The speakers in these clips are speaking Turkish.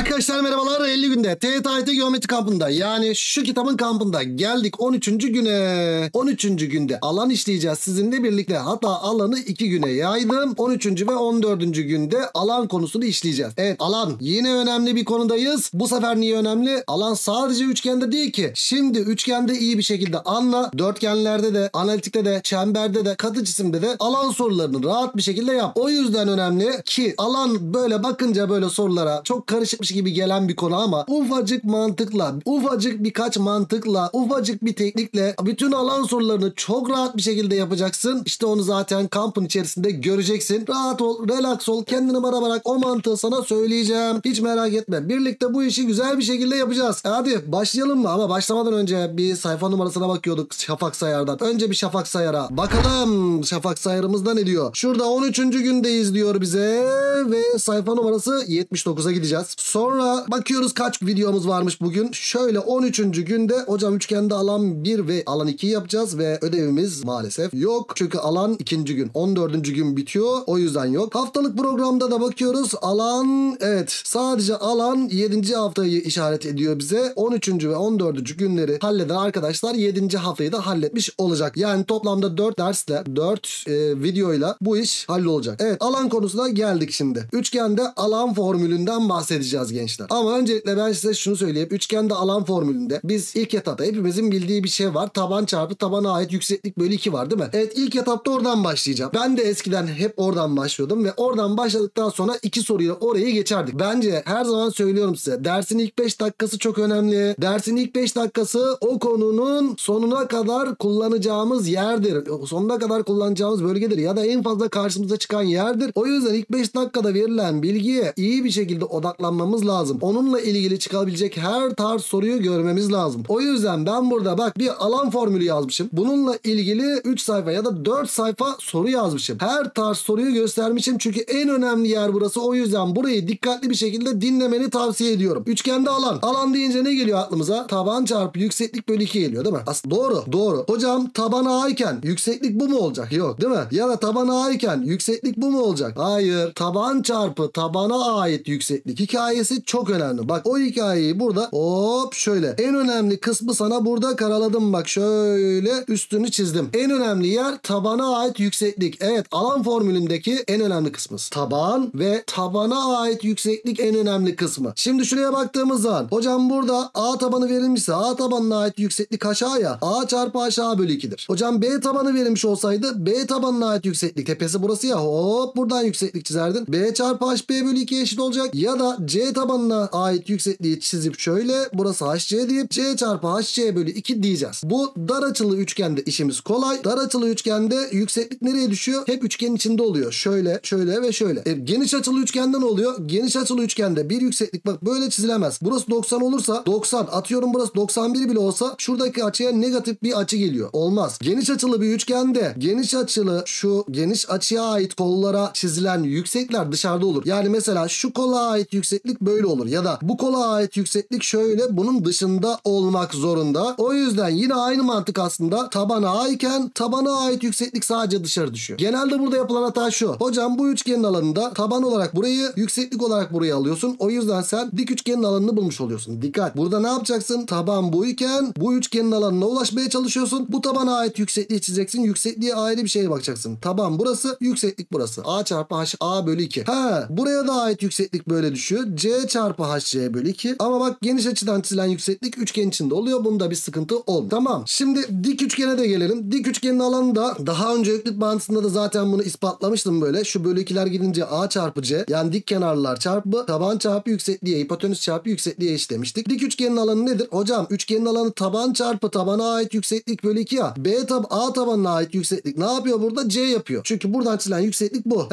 Arkadaşlar merhabalar. 50 günde TYT Geometri kampında, yani şu kitabın kampında geldik 13. güne. 13. günde alan işleyeceğiz sizinle birlikte. Hatta alanı 2 güne yaydım. 13. ve 14. günde alan konusunu işleyeceğiz. Evet, alan yine önemli bir konudayız. Bu sefer niye önemli? Alan sadece üçgende değil ki. Şimdi üçgende iyi bir şekilde anla. Dörtgenlerde de, analitikte de, çemberde de, katı cisimde de alan sorularını rahat bir şekilde yap. O yüzden önemli ki alan böyle bakınca böyle sorulara çok karışıkmış gibi gelen bir konu ama ufacık mantıkla, ufacık birkaç mantıkla, ufacık bir teknikle bütün alan sorularını çok rahat bir şekilde yapacaksın. İşte onu zaten kampın içerisinde göreceksin. Rahat ol, relax ol, kendini bana bırak, o mantığı sana söyleyeceğim. Hiç merak etme. Birlikte bu işi güzel bir şekilde yapacağız. Hadi başlayalım mı? Ama başlamadan önce bir sayfa numarasına bakıyorduk Şafak Sayar'dan. Önce bir Şafak Sayar'a bakalım. Şafak Sayar'ımızda ne diyor? Şurada 13. gündeyiz diyor bize ve sayfa numarası 79'a gideceğiz. Sonra bakıyoruz kaç videomuz varmış bugün. Şöyle 13. günde hocam üçgende alan 1 ve alan 2 yapacağız ve ödevimiz maalesef yok. Çünkü alan 2. gün 14. gün bitiyor. O yüzden yok. Haftalık programda da bakıyoruz. Alan, evet, sadece alan 7. haftayı işaret ediyor bize. 13. ve 14. günleri halleden arkadaşlar 7. haftayı da halletmiş olacak. Yani toplamda 4 dersle 4 videoyla bu iş hallolacak. Evet, alan konusuna geldik şimdi. Üçgende alan formülünden bahsedeceğiz gençler. Ama öncelikle ben size şunu söyleyeyim. Üçgende alan formülünde biz ilk etapta hepimizin bildiği bir şey var. Taban çarpı tabana ait yükseklik bölü 2 var değil mi? Evet, ilk etapta oradan başlayacağım. Ben de eskiden hep oradan başlıyordum ve oradan başladıktan sonra 2 soruyla orayı geçerdik. Bence her zaman söylüyorum size, dersin ilk 5 dakikası çok önemli. Dersin ilk 5 dakikası o konunun sonuna kadar kullanacağımız yerdir. Sonuna kadar kullanacağımız bölgedir ya da en fazla karşımıza çıkan yerdir. O yüzden ilk 5 dakikada verilen bilgiye iyi bir şekilde odaklanmamız lazım. Onunla ilgili çıkabilecek her tarz soruyu görmemiz lazım. O yüzden ben burada bak bir alan formülü yazmışım. Bununla ilgili 3 sayfa ya da 4 sayfa soru yazmışım. Her tarz soruyu göstermişim çünkü en önemli yer burası. O yüzden burayı dikkatli bir şekilde dinlemeni tavsiye ediyorum. Üçgende alan. Alan deyince ne geliyor aklımıza? Taban çarpı yükseklik bölü 2 geliyor değil mi? Aslında doğru. Hocam taban A iken yükseklik bu mu olacak? Yok değil mi? Ya da taban A iken yükseklik bu mu olacak? Hayır. Taban çarpı tabana ait yükseklik hikayesi çok önemli. Bak o hikayeyi burada hop şöyle. En önemli kısmı sana burada karaladım. Bak şöyle üstünü çizdim. En önemli yer tabana ait yükseklik. Evet, alan formülündeki en önemli kısmı. Taban ve tabana ait yükseklik en önemli kısmı. Şimdi şuraya baktığımız zaman hocam burada A tabanı verilmişse A tabanına ait yükseklik aşağıya A çarpı aşağı bölü 2'dir. Hocam B tabanı verilmiş olsaydı B tabanına ait yükseklik tepesi burası ya, hop buradan yükseklik çizerdin. B çarpı HB bölü 2 eşit olacak. Ya da C tabanına ait yüksekliği çizip şöyle burası HC deyip C çarpı HC bölü 2 diyeceğiz. Bu dar açılı üçgende işimiz kolay. Dar açılı üçgende yükseklik nereye düşüyor? Hep üçgenin içinde oluyor. Şöyle, şöyle ve şöyle. Geniş açılı üçgende ne oluyor? Geniş açılı üçgende bir yükseklik bak böyle çizilemez. Burası 90 olursa 90, atıyorum burası 91 bile olsa şuradaki açıya negatif bir açı geliyor. Olmaz. Geniş açılı bir üçgende geniş açılı şu geniş açıya ait kollara çizilen yükseklikler dışarıda olur. Yani mesela şu kola ait yükseklik böyle olur ya da bu kola ait yükseklik şöyle bunun dışında olmak zorunda. O yüzden yine aynı mantık aslında tabana A iken tabana ait yükseklik sadece dışarı düşüyor. Genelde burada yapılan hata şu. Hocam bu üçgenin alanında taban olarak burayı, yükseklik olarak burayı alıyorsun. O yüzden sen dik üçgenin alanını bulmuş oluyorsun. Dikkat. Burada ne yapacaksın? Taban bu iken bu üçgenin alanına ulaşmaya çalışıyorsun. Bu tabana ait yüksekliği çizeceksin. Yüksekliğe ayrı bir şeye bakacaksın. Taban burası, yükseklik burası. A çarpı H A bölü 2. Buraya da ait yükseklik böyle düşüyor. C çarpı HC bölü 2. Ama bak geniş açıdan çizilen yükseklik üçgen içinde oluyor. Bunda bir sıkıntı olmuyor. Tamam. Şimdi dik üçgene de gelelim. Dik üçgenin alanı da daha önce Öklit bağıntısında da zaten bunu ispatlamıştım böyle. Şu bölü 2'ler gidince A çarpı C, yani dik kenarlar çarpı taban çarpı yüksekliğe, hipotenüs çarpı yüksekliğe eşit demiştik. Dik üçgenin alanı nedir? Hocam üçgenin alanı taban çarpı tabana ait yükseklik bölü 2 ya. A tabanına ait yükseklik ne yapıyor burada? C yapıyor. Çünkü buradan çizilen yükseklik bu.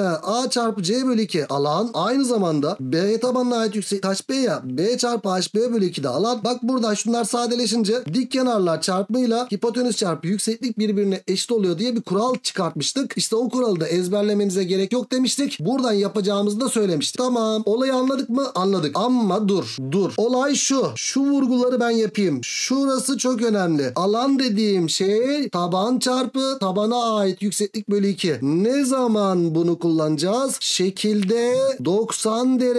A çarpı C bölü 2 alan, aynı zamanda B tabanına ait yükseklik HB ya. B çarpı HB bölü 2 de alan. Bak buradan şunlar sadeleşince dik kenarlar çarpımıyla hipotenüs çarpı yükseklik birbirine eşit oluyor diye bir kural çıkartmıştık. İşte o kuralı da ezberlemenize gerek yok demiştik. Buradan yapacağımızı da söylemiştik. Tamam. Olayı anladık mı? Anladık. Ama dur. Olay şu. Şu vurguları ben yapayım. Şurası çok önemli. Alan dediğim şey taban çarpı tabana ait yükseklik bölü 2. Ne zaman bunu kullanacağız? Şekilde 90 derece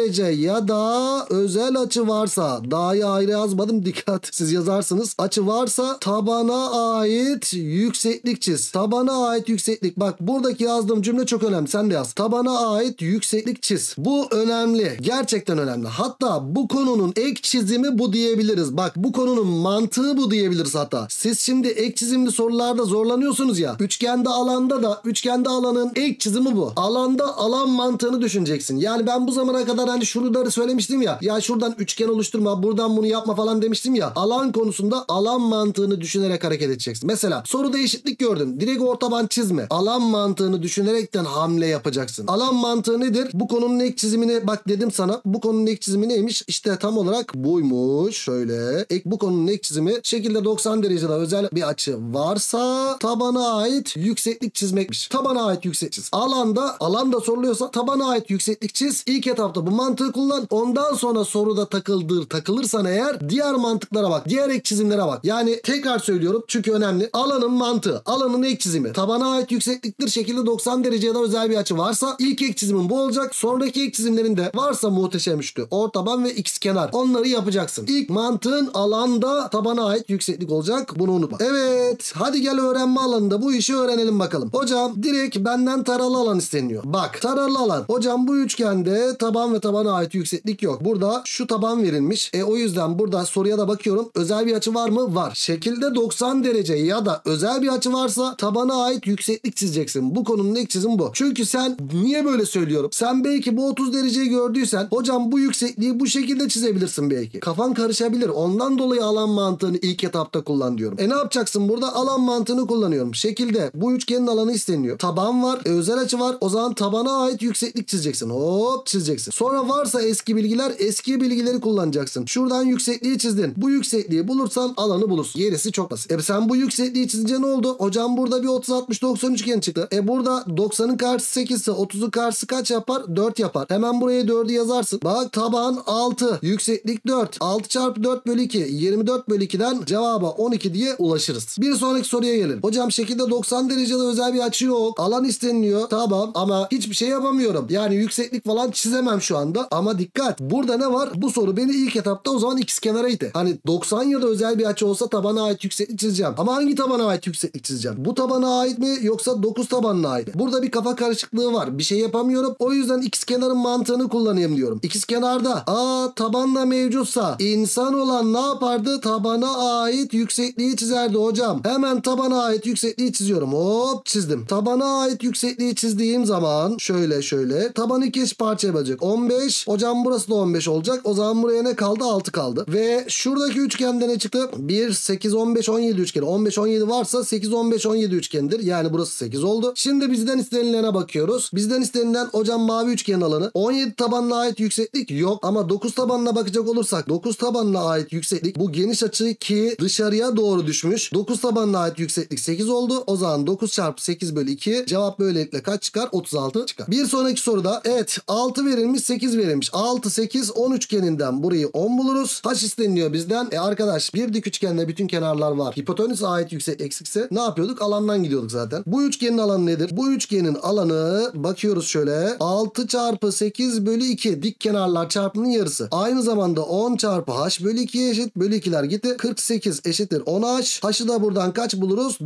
ya da özel açı varsa, dağı ayrı yazmadım, dikkat, siz yazarsınız. Açı varsa tabana ait yükseklik çiz. Tabana ait yükseklik. Bak buradaki yazdığım cümle çok önemli. Sen de yaz. Tabana ait yükseklik çiz. Bu önemli. Gerçekten önemli. Hatta bu konunun ek çizimi bu diyebiliriz. Bak bu konunun mantığı bu diyebiliriz hatta. Siz şimdi ek çizimli sorularda zorlanıyorsunuz ya. Üçgende alanda da üçgende alanın ek çizimi bu. Alanda alan mantığını düşüneceksin. Yani ben bu zamana kadar hani şuraları söylemiştim ya. Ya şuradan üçgen oluşturma, buradan bunu yapma falan demiştim ya. Alan konusunda alan mantığını düşünerek hareket edeceksin. Mesela soruda eşitlik gördün. Direkt ortaban çizme. Alan mantığını düşünerekten hamle yapacaksın. Alan mantığı nedir? Bu konunun ek çizimini bak dedim sana. Bu konunun ek çizimi neymiş? İşte tam olarak buymuş. Şöyle. Bu konunun ek çizimi şekilde 90 derecede özel bir açı varsa tabana ait yükseklik çizmekmiş. Tabana ait yükseklik çiz. Alanda soruluyorsa tabana ait yükseklik çiz. İlk etapta bu mantığı kullan. Ondan sonra soruda takılırsan eğer diğer mantıklara bak. Diğer ek çizimlere bak. Yani tekrar söylüyorum çünkü önemli. Alanın mantığı. Alanın ek çizimi. Tabana ait yüksekliktir. Şekilde 90 derecede özel bir açı varsa ilk ek çizimin bu olacak. Sonraki ek çizimlerinde varsa muhteşem üçlü, ortaban ve ikizkenar. Onları yapacaksın. İlk mantığın alanda tabana ait yükseklik olacak. Bunu unutma. Evet. Hadi gel öğrenme alanında bu işi öğrenelim bakalım. Hocam direkt benden taralı alan isteniyor. Bak taralı alan. Hocam bu üçgende taban ve tabana ait yükseklik yok. Burada şu taban verilmiş. O yüzden burada soruya da bakıyorum. Özel bir açı var mı? Var. Şekilde 90 derece ya da özel bir açı varsa tabana ait yükseklik çizeceksin. Bu konunun ilk çizim bu. Çünkü sen niye böyle söylüyorum? Sen belki bu 30 dereceyi gördüysen hocam bu yüksekliği bu şekilde çizebilirsin belki. Kafan karışabilir. Ondan dolayı alan mantığını ilk etapta kullan diyorum. Ne yapacaksın burada? Alan mantığını kullanıyorum. Şekilde bu üçgenin alanı isteniyor. Taban var. Özel açı var. O zaman tabana ait yükseklik çizeceksin. Hop çizeceksin. Sonra varsa eski bilgileri kullanacaksın. Şuradan yüksekliği çizdin. Bu yüksekliği bulursan alanı bulursun. Gerisi çok basit. Sen bu yüksekliği çizince ne oldu? Hocam burada bir 30 60 90 üçgen çıktı. Burada 90'ın karşısı 8 ise 30'un karşısı kaç yapar? 4 yapar. Hemen buraya 4'ü yazarsın. Bak taban 6. Yükseklik 4. 6 çarpı 4 bölü 2. 24 bölü 2'den cevaba 12 diye ulaşırız. Bir sonraki soruya gelelim. Hocam şekilde 90 derecede özel bir açı yok. Alan isteniliyor. Tamam ama hiçbir şey yapamıyorum. Yani yükseklik falan çizemem şu anda. Ama dikkat. Burada ne var? Bu soru beni ilk etapta o zaman ikizkenara itti. Hani 90 ya da özel bir açı olsa tabana ait yükseklik çizeceğim. Ama hangi tabana ait yükseklik çizeceğim? Bu tabana ait mi yoksa 9 tabanına ait mi? Burada bir kafa karışıklığı var. Bir şey yapamıyorum. O yüzden ikizkenarın mantığını kullanayım diyorum. İkizkenarda tabanla mevcutsa insan olan ne yapardı? Tabana ait yüksekliği çizerdi hocam. Hemen tabana ait yüksekliği çiziyorum. Hop çizdim. Tabana ait yüksekliği çizdiğim zaman şöyle tabanı iki eş parçaya bölecek. 15. Hocam burası da 15 olacak. O zaman buraya ne kaldı? 6 kaldı. Ve şuradaki üçgende ne çıktı? 1, 8, 15, 17 üçgeni. 15, 17 varsa 8, 15, 17 üçgenidir. Yani burası 8 oldu. Şimdi bizden istenilene bakıyoruz. Bizden istenilen hocam mavi üçgenin alanı. 17 tabanına ait yükseklik yok. Ama 9 tabanına bakacak olursak 9 tabanına ait yükseklik bu geniş açı ki dışarıya doğru düşmüş. 9 tabanına ait yükseklik 8 oldu. O zaman 9 çarpı 8 bölü 2 cevap böylelikle kaç çıkar? 36 çıkar. Bir sonraki soruda 6 verilmiş 8 verilmiş. 6, 8, 10 üçgeninden burayı 10 buluruz. H isteniliyor bizden. Arkadaş bir dik üçgende bütün kenarlar var. Hipotenüse ait yüksek eksikse ne yapıyorduk? Alandan gidiyorduk zaten. Bu üçgenin alanı nedir? Bu üçgenin alanı bakıyoruz şöyle. 6 çarpı 8 bölü 2 dik kenarlar çarpımının yarısı. Aynı zamanda 10 çarpı h bölü 2'ye eşit. Bölü 2'ler gitti. 48 eşittir 10h. H'ı da buradan kaç buluruz?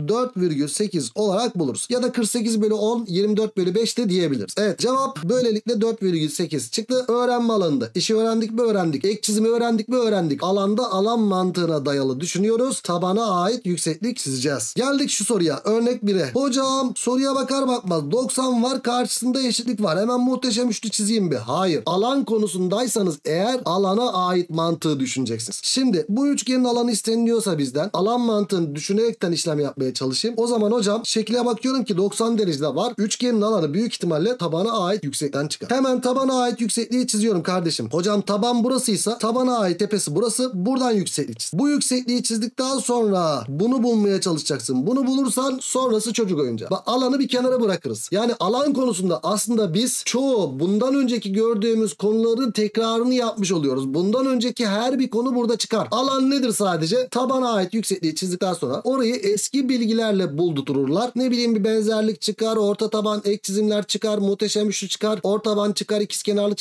4,8 olarak buluruz. Ya da 48 bölü 10 24 bölü 5 de diyebiliriz. Evet cevap böylelikle 4,8 çıktı. Öğrenme alanında. İşi öğrendik mi öğrendik. Ek çizimi öğrendik mi öğrendik. Alanda alan mantığına dayalı düşünüyoruz. Tabana ait yükseklik çizeceğiz. Geldik şu soruya. Örnek 1'e. Hocam soruya bakar bakmaz 90 var karşısında eşitlik var. Hemen muhteşem üçlü çizeyim bir. Hayır. Alan konusundaysanız eğer alana ait mantığı düşüneceksiniz. Şimdi bu üçgenin alanı isteniliyorsa bizden alan mantığını düşünerekten işlem yapmaya çalışayım. O zaman hocam şekle bakıyorum ki 90 derecede var. Üçgenin alanı büyük ihtimalle tabana ait yüksekten çıkar. Hemen tabana ait yüksekliği çiziyorum kardeşim. Hocam taban burasıysa tabana ait tepesi burası. Buradan yükseklik çiz. Bu yüksekliği çizdikten sonra bunu bulmaya çalışacaksın. Bunu bulursan sonrası çocuk oyuncağı. Bak alanı bir kenara bırakırız. Yani alan konusunda aslında biz çoğu bundan önceki gördüğümüz konuların tekrarını yapmış oluyoruz. Bundan önceki her bir konu burada çıkar. Alan nedir sadece? Tabana ait yüksekliği çizdikten sonra orayı eski bilgilerle buldururlar. Ne bileyim bir benzerlik çıkar, orta taban ek çizimler çıkar, muhteşem üçlü çıkar, ortaban çıkar, ikizkenarlık şartı çıkar.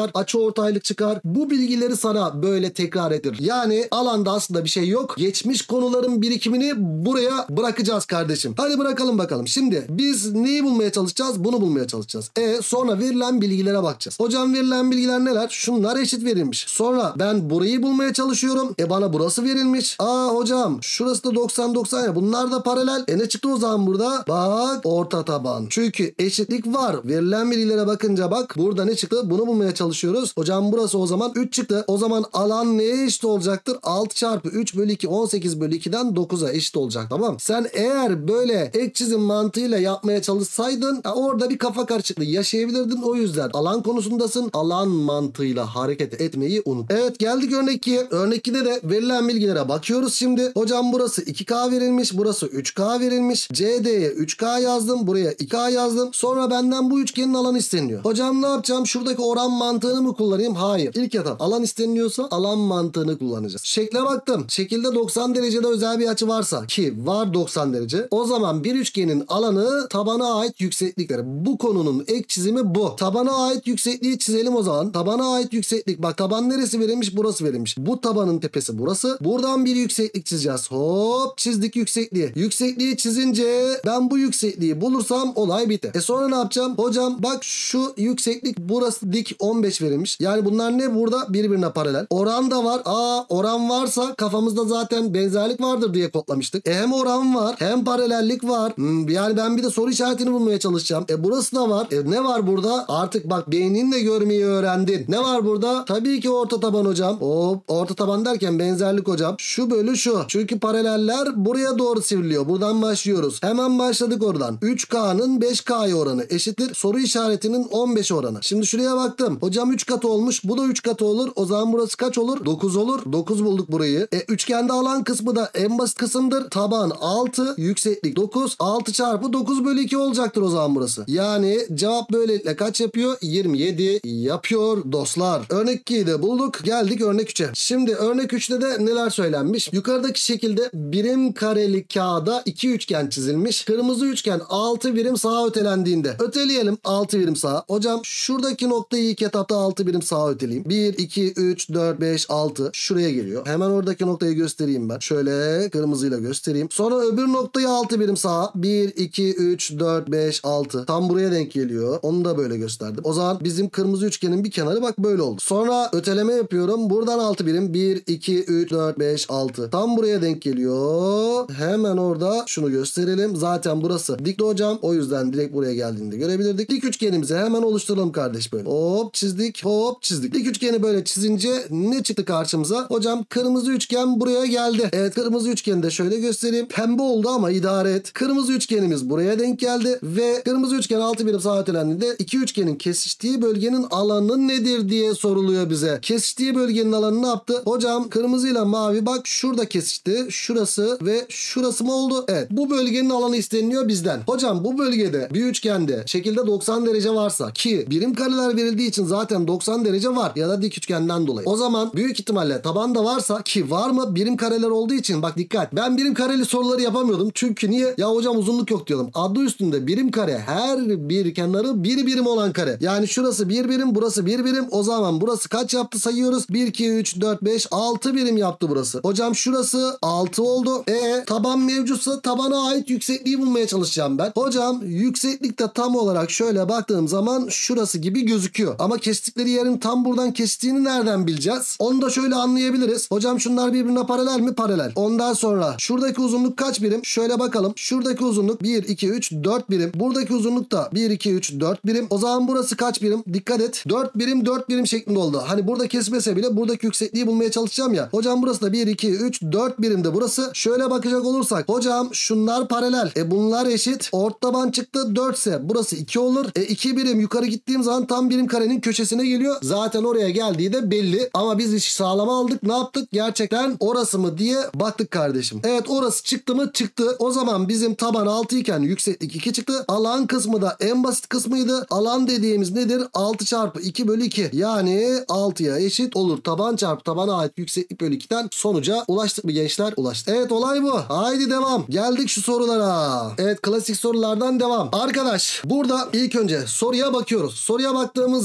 çıkar, açıortaylık çıkar. Bu bilgileri sana böyle tekrar ettir. Yani alanda aslında bir şey yok. Geçmiş konuların birikimini buraya bırakacağız kardeşim. Hadi bırakalım bakalım. Şimdi biz neyi bulmaya çalışacağız? Bunu bulmaya çalışacağız. Sonra verilen bilgilere bakacağız. Hocam verilen bilgiler neler? Şunlar eşit verilmiş. Sonra ben burayı bulmaya çalışıyorum. Bana burası verilmiş. Hocam şurası da 90-90 ya. Bunlar da paralel. Ne çıktı o zaman burada? Bak orta taban. Çünkü eşitlik var. Verilen bilgilere bakınca bak burada ne çıktı? Bunu bulmaya çalışıyoruz. Hocam burası o zaman 3 çıktı. O zaman alan neye eşit olacaktır? 6 çarpı 3 bölü 2 18 bölü 2'den 9'a eşit olacak. Tamam. Sen eğer böyle ek çizim mantığıyla yapmaya çalışsaydın orada bir kafa karışıklığı yaşayabilirdin. O yüzden alan konusundasın. Alan mantığıyla hareket etmeyi unut. Evet geldik örnek 2'ye. Örnek 2'de de verilen bilgilere bakıyoruz şimdi. Hocam burası 2K verilmiş. Burası 3K verilmiş. CD'ye 3K yazdım. Buraya 2K yazdım. Sonra benden bu üçgenin alanı isteniyor. Hocam ne yapacağım? Şuradaki oran mantığını mı kullanayım? Hayır. İlk etap alan isteniyorsa alan mantığını kullanacağız. Şekle baktım. Şekilde 90 derecede özel bir açı varsa ki var 90 derece. O zaman bir üçgenin alanı tabana ait yükseklikleri. Bu konunun ek çizimi bu. Tabana ait yüksekliği çizelim o zaman. Tabana ait yükseklik. Bak taban neresi verilmiş? Burası verilmiş. Bu tabanın tepesi burası. Buradan bir yükseklik çizeceğiz. Hop çizdik yüksekliği. Yüksekliği çizince ben bu yüksekliği bulursam olay bitti. Sonra ne yapacağım? Hocam bak şu yükseklik burası dik 15 verilmiş. Yani bunlar ne burada? Birbirine paralel. Oran da var. Oran varsa kafamızda zaten benzerlik vardır diye kodlamıştık. Hem oran var hem paralellik var. Yani ben bir de soru işaretini bulmaya çalışacağım. Burası da var. Ne var burada? Artık bak beyninle görmeyi öğrendin. Ne var burada? Tabii ki orta taban hocam. Hop orta taban derken benzerlik hocam. Şu bölü şu. Çünkü paraleller buraya doğru sivriliyor. Buradan başlıyoruz. Hemen başladık oradan. 3K'nın 5K'ya oranı eşittir. Soru işaretinin 15 oranı. Şimdi şuraya baktım. Hocam 3 katı olmuş. Bu da 3 katı olur. O zaman burası kaç olur? 9 olur. 9 bulduk burayı. Üçgende alan kısmı da en basit kısımdır. Taban 6, yükseklik 9. 6 çarpı 9 bölü 2 olacaktır o zaman burası. Yani cevap böylelikle kaç yapıyor? 27 yapıyor dostlar. Örnek 2'yi de bulduk. Geldik örnek 3'e. Şimdi örnek 3'te de neler söylenmiş? Yukarıdaki şekilde birim kareli kağıda iki üçgen çizilmiş. Kırmızı üçgen 6 birim sağa ötelendiğinde. Öteleyelim 6 birim sağa. Hocam şuradaki noktayı ilk etapta 6 birim sağa öteleyeyim. 1, 2, 3, 4, 5, 6 şuraya geliyor. Hemen oradaki noktayı göstereyim ben. Şöyle kırmızıyla göstereyim. Sonra öbür noktayı 6 birim sağa. 1, 2, 3, 4, 5, 6. Tam buraya denk geliyor. Onu da böyle gösterdim. O zaman bizim kırmızı üçgenin bir kenarı bak böyle oldu. Sonra öteleme yapıyorum. Buradan 6 birim. 1, 2, 3, 4, 5, 6. Tam buraya denk geliyor. Hemen orada şunu gösterelim. Zaten burası dikti hocam. O yüzden direkt buraya geldiğinde görebilirdik. Dik üçgenimizi hemen oluşturalım kardeş böyle. Hop çizdik. Hop çizdik. Dik üçgeni böyle çizince ne çıktı karşımıza? Hocam kırmızı üçgen buraya geldi. Evet kırmızı üçgeni de şöyle göstereyim. Pembe oldu ama idare et. Kırmızı üçgenimiz buraya denk geldi ve kırmızı üçgen 6 birim sağa ötelendiğinde iki üçgenin kesiştiği bölgenin alanı nedir diye soruluyor bize. Kesiştiği bölgenin alanı ne yaptı? Hocam kırmızıyla mavi bak şurada kesişti. Şurası ve şurası mı oldu? Evet. Bu bölgenin alanı isteniliyor bizden. Hocam bu bölgede bir üçgende şekilde 90 derece varsa ki birim kareler verildiği için zaten 90 derece var ya da dik üçgenden dolayı. O zaman büyük ihtimalle taban da varsa ki var mı birim kareler olduğu için bak dikkat. Ben birim kareli soruları yapamıyordum. Çünkü niye? Ya hocam uzunluk yok diyordum. Adı üstünde birim kare. Her bir kenarı bir birim olan kare. Yani şurası bir birim, burası bir birim. O zaman burası kaç yaptı sayıyoruz? 1, 2, 3, 4, 5, 6 birim yaptı burası. Hocam şurası 6 oldu. Taban mevcutsa tabana ait yüksekliği bulmaya çalışacağım ben. Hocam yükseklikte tam olarak şöyle baktığım zaman şurası gibi gözüküyor. Ama kestikleri yerin tam buradan kestiğini nereden bileceğiz? Onu da şöyle anlayabiliriz. Hocam şunlar birbirine paralel mi? Paralel. Ondan sonra şuradaki uzunluk kaç birim? Şöyle bakalım. Şuradaki uzunluk 1, 2, 3, 4 birim. Buradaki uzunluk da 1, 2, 3, 4 birim. O zaman burası kaç birim? Dikkat et. 4 birim 4 birim şeklinde oldu. Hani burada kesmese bile buradaki yüksekliği bulmaya çalışacağım ya. Hocam burası da 1, 2, 3, 4 birimde burası. Şöyle bakacak olursak. Hocam şunlar paralel. Bunlar eşit. Ortaban çıktı 4 ise burası 2 olur. 2 birim yukarı gittiğim zaman tam birim karenin köşesine geliyor. Zaten oraya geldiği de belli. Ama biz iş sağlama aldık. Ne yaptık? Gerçekten orası mı diye baktık kardeşim. Evet orası çıktı mı? Çıktı. O zaman bizim taban 6 iken yükseklik 2 çıktı. Alan kısmı da en basit kısmıydı. Alan dediğimiz nedir? 6 çarpı 2 bölü 2. Yani 6'ya eşit olur. Taban çarpı tabana ait yükseklik bölü 2'den sonuca ulaştık mı gençler? Ulaştık. Evet olay bu. Haydi devam. Geldik şu sorulara. Evet klasik sorulardan devam. Arkadaş burada ilk önce soruya bakıyoruz. Soruya baktığımız zaman şekil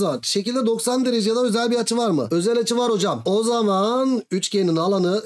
şekilde 90 derece ya da özel bir açı var mı? Özel açı var hocam. O zaman üçgenin alanı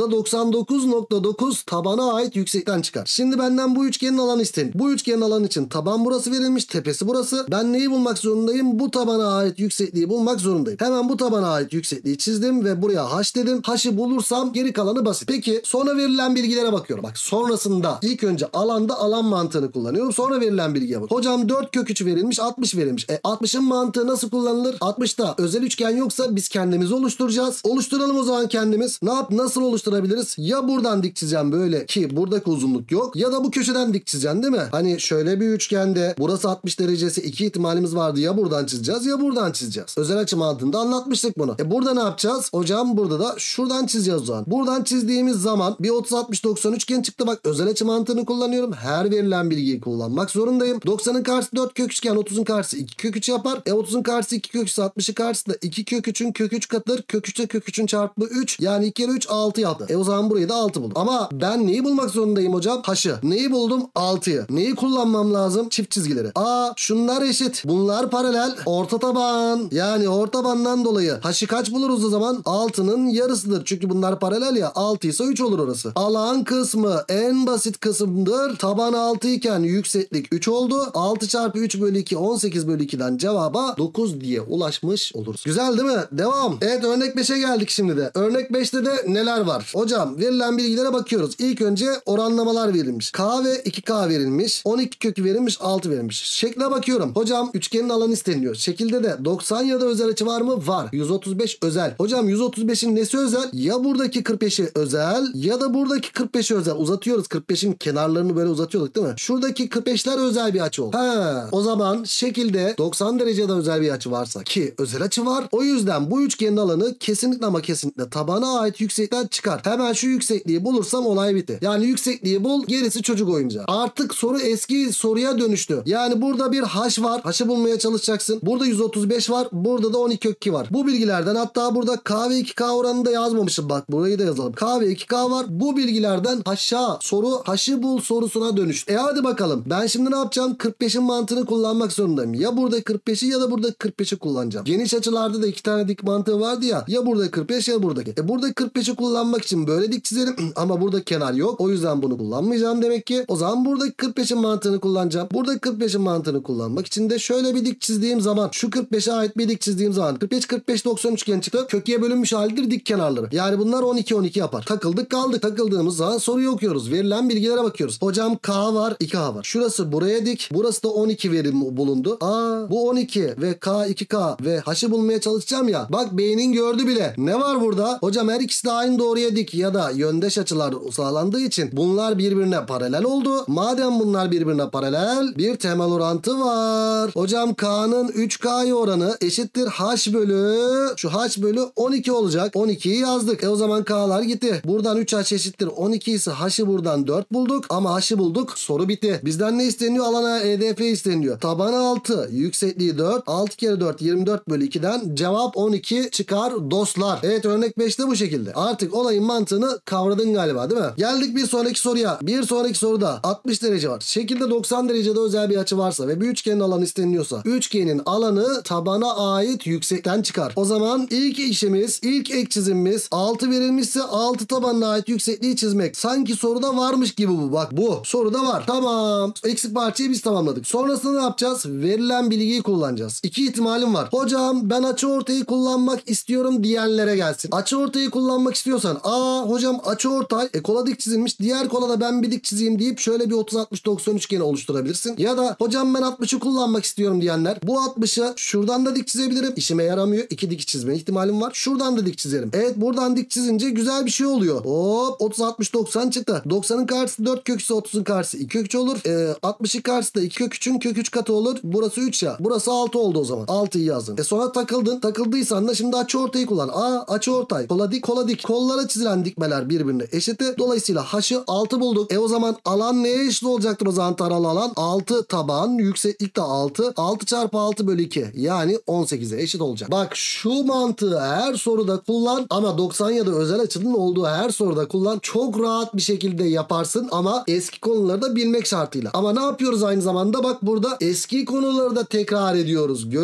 %99.9 tabana ait yüksekten çıkar. Şimdi benden bu üçgenin alanı isteyin. Bu üçgenin alanı için taban burası verilmiş, tepesi burası. Ben neyi bulmak zorundayım? Bu tabana ait yüksekliği bulmak zorundayım. Hemen bu tabana ait yüksekliği çizdim ve buraya h dedim. H'ı bulursam geri kalanı basit. Peki sonra verilen bilgilere bakıyorum. Bak sonrasında ilk önce alanda alan mantığını kullanıyorum. Sonra verilen bilgiye bak. Hocam 4 kök 3 verilmiş, 60 verilmiş. 60'ın mantığı nasıl kullanılır? 60'ta özel üçgen yoksa biz kendimizi oluşturacağız. Oluşturalım o zaman kendimiz. Nasıl oluşturabiliriz? Ya buradan dik çizeceğim böyle ki buradaki uzunluk yok. Ya da bu köşeden dik çizeceksin değil mi? Hani şöyle bir üçgende burası 60 derecesi, iki ihtimalimiz vardı. Ya buradan çizeceğiz ya buradan çizeceğiz. Özel açı mantığında anlatmıştık bunu. Burada ne yapacağız? Hocam burada da şuradan çizeceğiz o zaman. Buradan çizdiğimiz zaman bir 30-60-90 üçgen çıktı. Bak özel açı mantığını kullanıyorum. Her verilen bilgiyi kullanmak zorundayım. 90'ın karşısı 4 kök üçgen, 30'un karşısı 2 kök 3 yapar. 30'un karşısı 2 kök 3, 60'ın karşısı da 2 kök 3'ün kök 3 katıdır. Kök 3'e kök 3'ün çarpımı 3. Yani 2 kere 3 6 yaptı. O zaman burayı da 6 buldum. Ama ben neyi bulmak zorundayım hocam? H'ı. Neyi buldum? 6'yı. Neyi kullanmam lazım? Çift çizgileri. Şunlar eşit. Bunlar paralel. Orta taban. Yani orta tabandan dolayı h'ı kaç buluruz o zaman? 6'nın yarısıdır. Çünkü bunlar paralel ya. 6 ise 3 olur orası. Alan kısmı en basit kısımdır. Taban 6 iken yükseklik 3 oldu. 6 çarpı 3 bölü 2 18 bölü 2'den cevaba 9 diye ulaşmış oluruz. Güzel değil mi? Devam. Evet örnek 5'e geldik şimdi de. Örnek 5'te de neler var? Hocam verilen bilgilere bakıyoruz. İlk önce oranlamalar verilmiş. K ve 2K verilmiş. 12 kökü verilmiş, 6 verilmiş. Şekle bakıyorum. Hocam üçgenin alanı isteniyor. Şekilde de 90 ya da özel açı var mı? Var. 135 özel. Hocam 135'in nesi özel? Ya buradaki 45'i özel ya da buradaki 45'i özel. Uzatıyoruz. 45'in kenarlarını böyle uzatıyorduk değil mi? Şuradaki 45'ler özel bir açı oldu. O zaman şekilde 90 derecede özel bir açı varsa ki özel açı var. O yüzden bu üçgenin alanı kesinlikle ama kesinlikle tabana ait yüksekten çıkar. Hemen şu yüksekliği bulursam olay bitti. Yani yüksekliği bul, gerisi çocuk oyuncağı. Artık soru eski soruya dönüştü. Yani burada bir h var. H'ı bulmaya çalışacaksın. Burada 135 var. Burada da 12 kök 2 var. Bu bilgilerden hatta burada K ve 2K oranını da yazmamışım. Bak burayı da yazalım. K ve 2K var. Bu bilgilerden aşağı soru h'ı bul sorusuna dönüştü. Hadi bakalım. Ben şimdi ne yapacağım? 45'in mantığını kullanmak zorundayım. Ya burada 45'i ya da burada 45'i kullanacağım. Geniş açılarda da iki tane dik mantığı vardı ya. Ya burada 45 ya buradaki. Burada 45'i kullanmak için böyle dik çizelim. Ama burada kenar yok. O yüzden bunu kullanmayacağım demek ki. O zaman buradaki 45'in mantığını kullanacağım. Buradaki 45'in mantığını kullanmak için de şöyle bir dik çizdiğim zaman şu 45'e ait bir dik çizdiğim zaman 45 45 90 üçgen çıktı. Kökeye bölünmüş halidir dik kenarları. Yani bunlar 12 12 yapar. Takıldık kaldık. Takıldığımız zaman soruyu okuyoruz. Verilen bilgilere bakıyoruz. Hocam K var, 2H var. Şurası buraya dik. Burası da 12 verim bulundu. Bu 12 ve K 2K ve H'ı bulmaya çalışacağım ya. Bak beynin gördü bile. Ne var burada? Hocam her ikisi de aynı doğruya dik ya da yöndeş açılar sağlandığı için bunlar birbirine paralel oldu. Madem bunlar birbirine paralel bir temel orantı var. Hocam K'nın 3K oranı eşittir H bölü şu H bölü 12 olacak. 12'yi yazdık. O zaman K'lar gitti. Buradan 3H eşittir 12 ise H'ı buradan 4 bulduk. Ama H'ı bulduk. Soru bitti. Bizden ne isteniyor? Alana EDF isteniyor. Tabanı 6. Yüksekliği 4. 6 kere 4 24 bölü 2'den cevap 12 çıkar dostlar. Evet örnek 5'te bu şekilde. Artık olayın mantığını kavradın galiba değil mi? Geldik bir sonraki soruya. Bir sonraki soruda 60 derece var. Şekilde 90 derecede özel bir açı varsa ve bir üçgenin alanı isteniliyorsa üçgenin alanı tabana ait yüksekten çıkar. O zaman ilk işimiz, ilk ek çizimimiz 6 verilmişse 6 tabanına ait yüksekliği çizmek. Sanki soruda varmış gibi bu. Bak bu soruda var. Tamam. Eksik parçayı biz tamamladık. Sonrasında ne yapacağız? Verilen bilgiyi kullanacağız. İki ihtimalim var. Hocam ben açıortayı kullanmak istiyorum diyenlere gelsin. Açıortayı kullanmak istiyorsan hocam açıortay kola dik çizilmiş. Diğer kola da ben bir dik çizeyim deyip şöyle bir 30-60-90 üçgeni oluşturabilirsin. Ya da hocam ben 60'ı kullanmak istiyorum diyenler bu 60'ı şuradan da dik çizebilirim. İşime yaramıyor. İki dik çizme ihtimalim var. Şuradan da dik çizerim. Evet buradan dik çizince güzel bir şey oluyor. Hop 30-60-90 çıktı. 90'ın karşısı 4 kök ise 30'un karşısı 2 kök 3 olur. 60'ın karşısı da 2 kök 3'ün kök 3 katı olur. Burası 3 ya. Burası 6 oldu o zaman. 6'yı yazdın. Sonra takıldın. Takıldıysan da şimdi açıortayı kullan. Açıortay. Kola dik kola dik. Kollara çizilen dikmeler birbirine eşitti. Dolayısıyla H'ı 6 bulduk. O zaman alan neye eşit olacaktır o zaman taralı alan? 6 taban. Yükseklik de 6. 6 çarpı 6 bölü 2. Yani 18'e eşit olacak. Bak şu mantığı her soruda kullan ama 90 ya da özel açının olduğu her soruda kullan. Çok rahat bir şekilde yaparsın ama eski konuları da bilmek şartıyla. Ama ne yapıyoruz aynı zamanda? Bak burada eski konuları da tekrar ediyoruz. Görüyorsunuz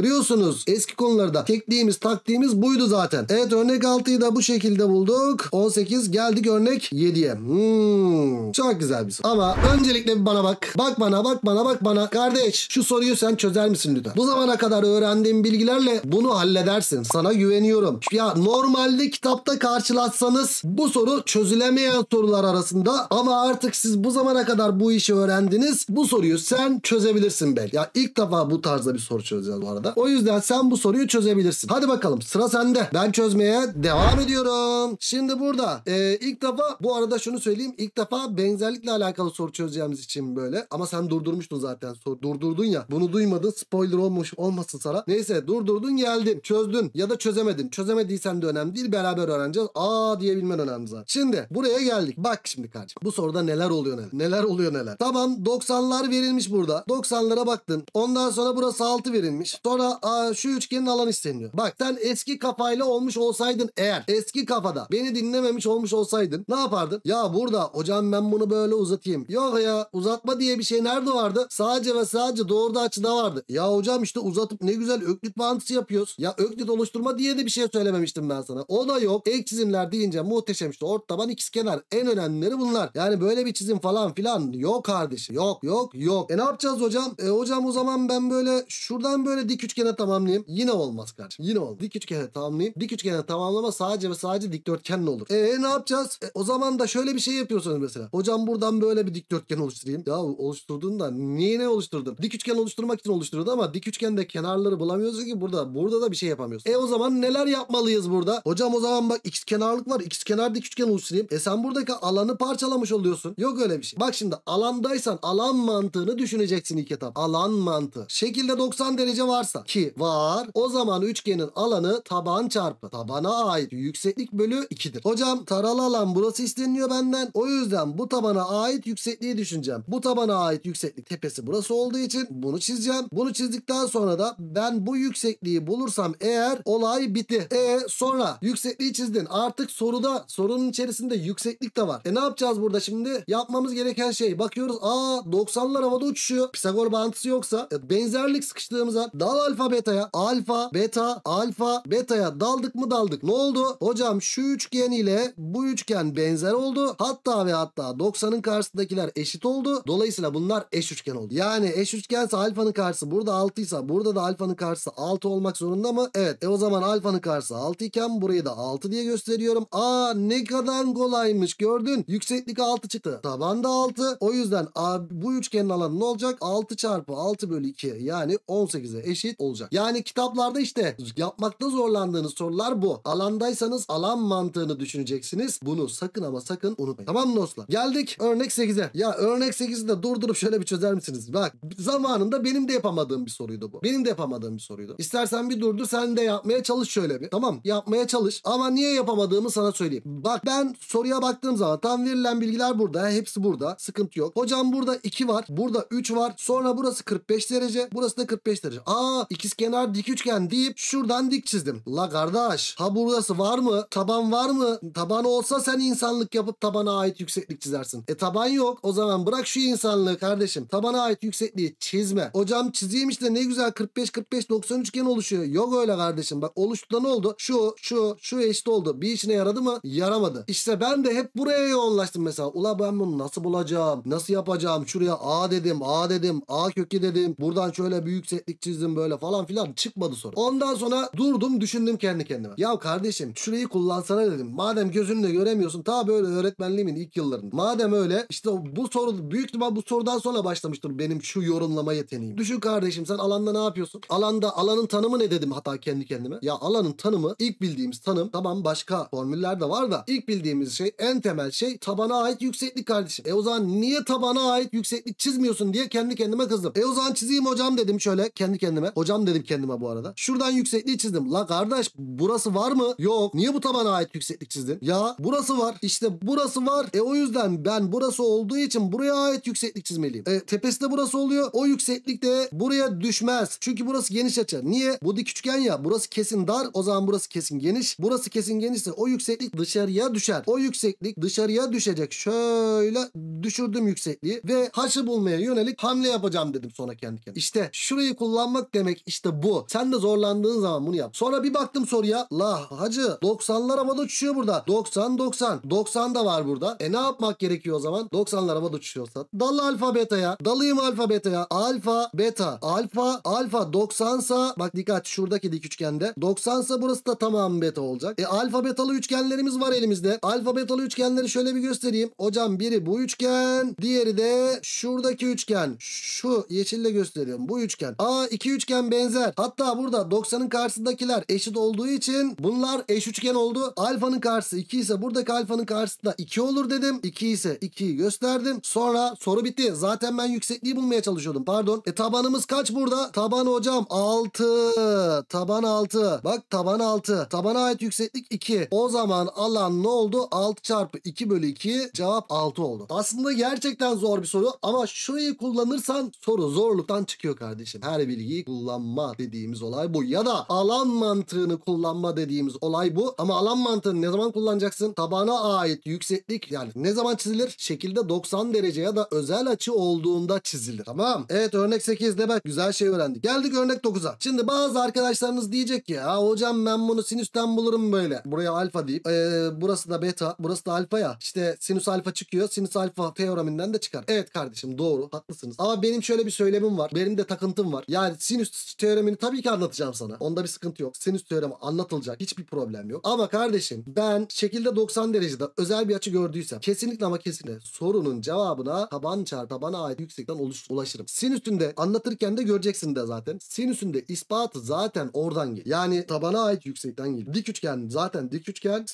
biliyorsunuz. Eski konularda tekniğimiz, taktiğimiz buydu zaten. Evet, örnek 6'yı da bu şekilde bulduk. 18 geldik örnek 7'ye. Çok güzel bir soru. Ama öncelikle bir bana bak. Bak bana. Kardeş, şu soruyu sen çözer misin lütfen? Bu zamana kadar öğrendiğim bilgilerle bunu halledersin. Sana güveniyorum. Ya normalde kitapta karşılaşsanız bu soru çözülemeyen sorular arasında, ama artık siz bu zamana kadar bu işi öğrendiniz. Bu soruyu sen çözebilirsin belki. Ya ilk defa bu tarzda bir soru çözeceğiz bu arada. O yüzden sen bu soruyu çözebilirsin. Hadi bakalım, sıra sende. Ben çözmeye devam ediyorum. Şimdi burada ilk defa, bu arada şunu söyleyeyim. İlk defa benzerlikle alakalı soru çözeceğimiz için böyle. Ama sen durdurmuştun zaten. Durdurdun ya. Bunu duymadın. Spoiler olmasın sana. Neyse, durdurdun, geldin. Çözdün ya da çözemedin. Çözemediysen de önemli değil. Beraber öğreneceğiz. Diyebilmen önemli zaten. Şimdi buraya geldik. Bak şimdi kardeşim. Bu soruda neler oluyor neler. Neler oluyor neler. Tamam, 90'lar verilmiş burada. 90'lara baktın. Ondan sonra burası 6 verilmiş. Sonra şu üçgenin alanı isteniyor. Bak, sen eski kafayla olmuş olsaydın eğer, eski kafada beni dinlememiş olmuş olsaydın ne yapardın? Ya burada hocam ben bunu böyle uzatayım. Yok ya, uzatma diye bir şey nerede vardı? Sadece ve sadece doğruda açıda vardı. Ya hocam işte uzatıp ne güzel öklit bağıntısı yapıyoruz. Ya öklit oluşturma diye de bir şey söylememiştim ben sana. O da yok. Ek çizimler deyince muhteşem işte ortaban ikizkenar. En önemlileri bunlar. Yani böyle bir çizim falan filan yok kardeşim. Yok. Ne yapacağız hocam? Hocam o zaman ben böyle şuradan böyle dik üçgene tamamlayayım. Yine olmaz kardeşim. Yine olmaz. Dik üçgene tamamlayayım. Dik üçgene tamamlama sadece ve sadece dikdörtgenle olur. Ne yapacağız? O zaman da şöyle bir şey yapıyorsunuz mesela. Hocam buradan böyle bir dikdörtgen oluşturayım. Ya oluşturdun da niye ne oluşturdun? Dik üçgen oluşturmak için oluşturdu ama dik üçgende kenarları bulamıyorsun ki burada. Burada da bir şey yapamıyorsun. O zaman neler yapmalıyız burada? Hocam o zaman bak, ikizkenarlık var. İkizkenar dik üçgen oluşturayım. Sen buradaki alanı parçalamış oluyorsun. Yok öyle bir şey. Bak şimdi, alandaysan alan mantığını düşüneceksin ilk etap. Alan mantığı. Şekilde 90 derece varsa, ki var, o zaman üçgenin alanı taban çarpı tabana ait yükseklik bölü 2'dir. Hocam taralı alan burası isteniyor benden. O yüzden bu tabana ait yüksekliği düşüneceğim. Bu tabana ait yükseklik tepesi burası olduğu için bunu çizeceğim. Bunu çizdikten sonra da ben bu yüksekliği bulursam eğer olay bitti. Sonra yüksekliği çizdin. Artık sorunun içerisinde yükseklik de var. Ne yapacağız burada şimdi? Yapmamız gereken şey, bakıyoruz 90'lar havada uçuşuyor. Pisagor bağıntısı yoksa benzerlik sıkıştığımıza dal alfa beta'ya, alfa beta'ya daldık mı daldık. Ne oldu? Hocam şu üçgen ile bu üçgen benzer oldu. Hatta ve hatta 90'ın karşısındakiler eşit oldu. Dolayısıyla bunlar eş üçgen oldu. Yani eş üçgense alfanın karşısı burada 6 ise burada da alfanın karşısı 6 olmak zorunda mı? Evet. O zaman alfanın karşısı 6 iken burayı da 6 diye gösteriyorum. Ne kadar kolaymış, gördün. Yükseklik 6 çıktı. Taban da 6. O yüzden bu üçgenin alanı ne olacak? 6 çarpı 6 bölü 2 yani 18'e eşit olacak. Yani kitaplarda işte yapmakta zorlandığınız sorular bu. Alandaysanız alan mantığını düşüneceksiniz. Bunu sakın ama sakın unutmayın. Tamam mı dostlar? Geldik örnek 8'e. Ya örnek 8'i de durdurup şöyle bir çözer misiniz? Bak, zamanında benim de yapamadığım bir soruydu bu. İstersen bir durdur, sen de yapmaya çalış şöyle bir. Tamam, yapmaya çalış. Ama niye yapamadığımı sana söyleyeyim. Bak, ben soruya baktığım zaman tam verilen bilgiler burada. Hepsi burada. Sıkıntı yok. Hocam burada 2 var. Burada 3 var. Sonra burası 45 derece. Burası da 45 derece. İkizkenar dik üçgen deyip şuradan dik çizdim. La kardeş, burası var mı? Taban var mı? Taban olsa sen insanlık yapıp tabana ait yükseklik çizersin. Taban yok. O zaman bırak şu insanlığı kardeşim. Tabana ait yüksekliği çizme. Hocam çizeyim işte, ne güzel 45-45-90 üçgen oluşuyor. Yok öyle kardeşim. Bak, oluştu da ne oldu? Şu eşit oldu. Bir işine yaradı mı? Yaramadı. İşte ben de hep buraya yoğunlaştım mesela. Ula ben bunu nasıl bulacağım? Nasıl yapacağım? Şuraya A dedim. A kökü dedim. Buradan şöyle bir yükseklik çizdim böyle falan filan. Çıkmadı soru. Ondan sonra durdum, düşündüm kendi kendime. Ya kardeşim, şurayı kullansana dedim. Madem gözünle göremiyorsun, ta böyle öğretmenliğimin ilk yıllarında. Madem öyle, işte bu soru büyük ihtimal bu sorudan sonra başlamıştır benim şu yorumlama yeteneğim. Düşün kardeşim, sen alanda ne yapıyorsun? Alanın tanımı ne dedim hatta kendi kendime. Ya alanın tanımı, ilk bildiğimiz tanım, tamam başka formüller de var da ilk bildiğimiz şey, en temel şey tabana ait yükseklik kardeşim. O zaman niye tabana ait yükseklik çizmiyorsun diye kendi kendime kızdım. O zaman çizeyim hocam dedim şöyle kendi kendime. Hocam dedim kendime bu arada. Şuradan yüksekliği çizdim. La kardeş, burası var mı? Yok. Niye bu tabana ait yükseklik çizdin? Ya burası var. İşte burası var. O yüzden ben burası olduğu için buraya ait yükseklik çizmeliyim. Tepesi de burası oluyor. O yükseklik de buraya düşmez. Çünkü burası geniş açı. Niye? Bu dik üçgen ya. Burası kesin dar. O zaman burası kesin geniş. Burası kesin genişse o yükseklik dışarıya düşer. O yükseklik dışarıya düşecek. Şöyle düşürdüm yüksekliği ve haşı bulmaya yönelik hamle yapacağım dedim sonra kendi kendime. İşte şurayı kullanmak demek işte işte bu. Sen de zorlandığın zaman bunu yap. Sonra bir baktım soruya. La hacı 90'lar havada uçuşuyor burada. 90 90. 90 da var burada. Ne yapmak gerekiyor o zaman? 90'lar havada uçuşuyorsa. Dal alfa beta'ya. Dalayım alfa beta'ya. Alfa beta. Alfa 90 sa bak dikkat şuradaki dik üçgende. 90 sa burası da tamam beta olacak. Alfa betalı üçgenlerimiz var elimizde. Alfa betalı üçgenleri şöyle bir göstereyim. Hocam biri bu üçgen. Diğeri de şuradaki üçgen. Şu yeşille gösteriyorum. Bu üçgen. İki üçgen benzer. Hatta burada 90'ın karşısındakiler eşit olduğu için bunlar eş üçgen oldu. Alfanın karşısı 2 ise buradaki alfanın karşısı da 2 olur dedim. 2 ise 2'yi gösterdim. Sonra soru bitti. Zaten ben yüksekliği bulmaya çalışıyordum. Pardon. Tabanımız kaç burada? Taban hocam 6. Taban 6. Bak taban 6. Tabana ait yükseklik 2. O zaman alan ne oldu? 6 çarpı 2 bölü 2. Cevap 6 oldu. Aslında gerçekten zor bir soru ama şurayı kullanırsan soru zorluktan çıkıyor kardeşim. Her bilgiyi kullanma dediğimiz olay bu. Ya da alan mantığını kullanma dediğimiz olay bu. Ama alan mantığını ne zaman kullanacaksın? Tabana ait yükseklik yani ne zaman çizilir? Şekilde 90 derece ya da özel açı olduğunda çizilir. Tamam. Evet örnek 8'de bak güzel şey öğrendik. Geldik örnek 9'a. Şimdi bazı arkadaşlarınız diyecek ki ya hocam ben bunu sinüsten bulurum böyle. Buraya alfa deyip burası da beta burası da alfa ya. İşte sinüs alfa çıkıyor. Sinüs alfa teoreminden de çıkar. Evet kardeşim doğru haklısınız. Ama benim şöyle bir söylemim var. Benim de takıntım var. Yani sinüs teoremini tabii ki anlatacağım sana. Onda bir sıkıntı yok. Sinüs teoremi anlatılacak. Hiçbir problem yok. Ama kardeşim ben şekilde 90 derecede özel bir açı gördüysem kesinlikle ama kesinlikle sorunun cevabına taban çarpı tabana ait yüksekten ulaşırım. Sinüsünde anlatırken de göreceksin de zaten. Sinüsünde ispatı zaten oradan geliyor. Yani tabana ait yüksekten geliyor. Dik üçgen zaten dik üçgen.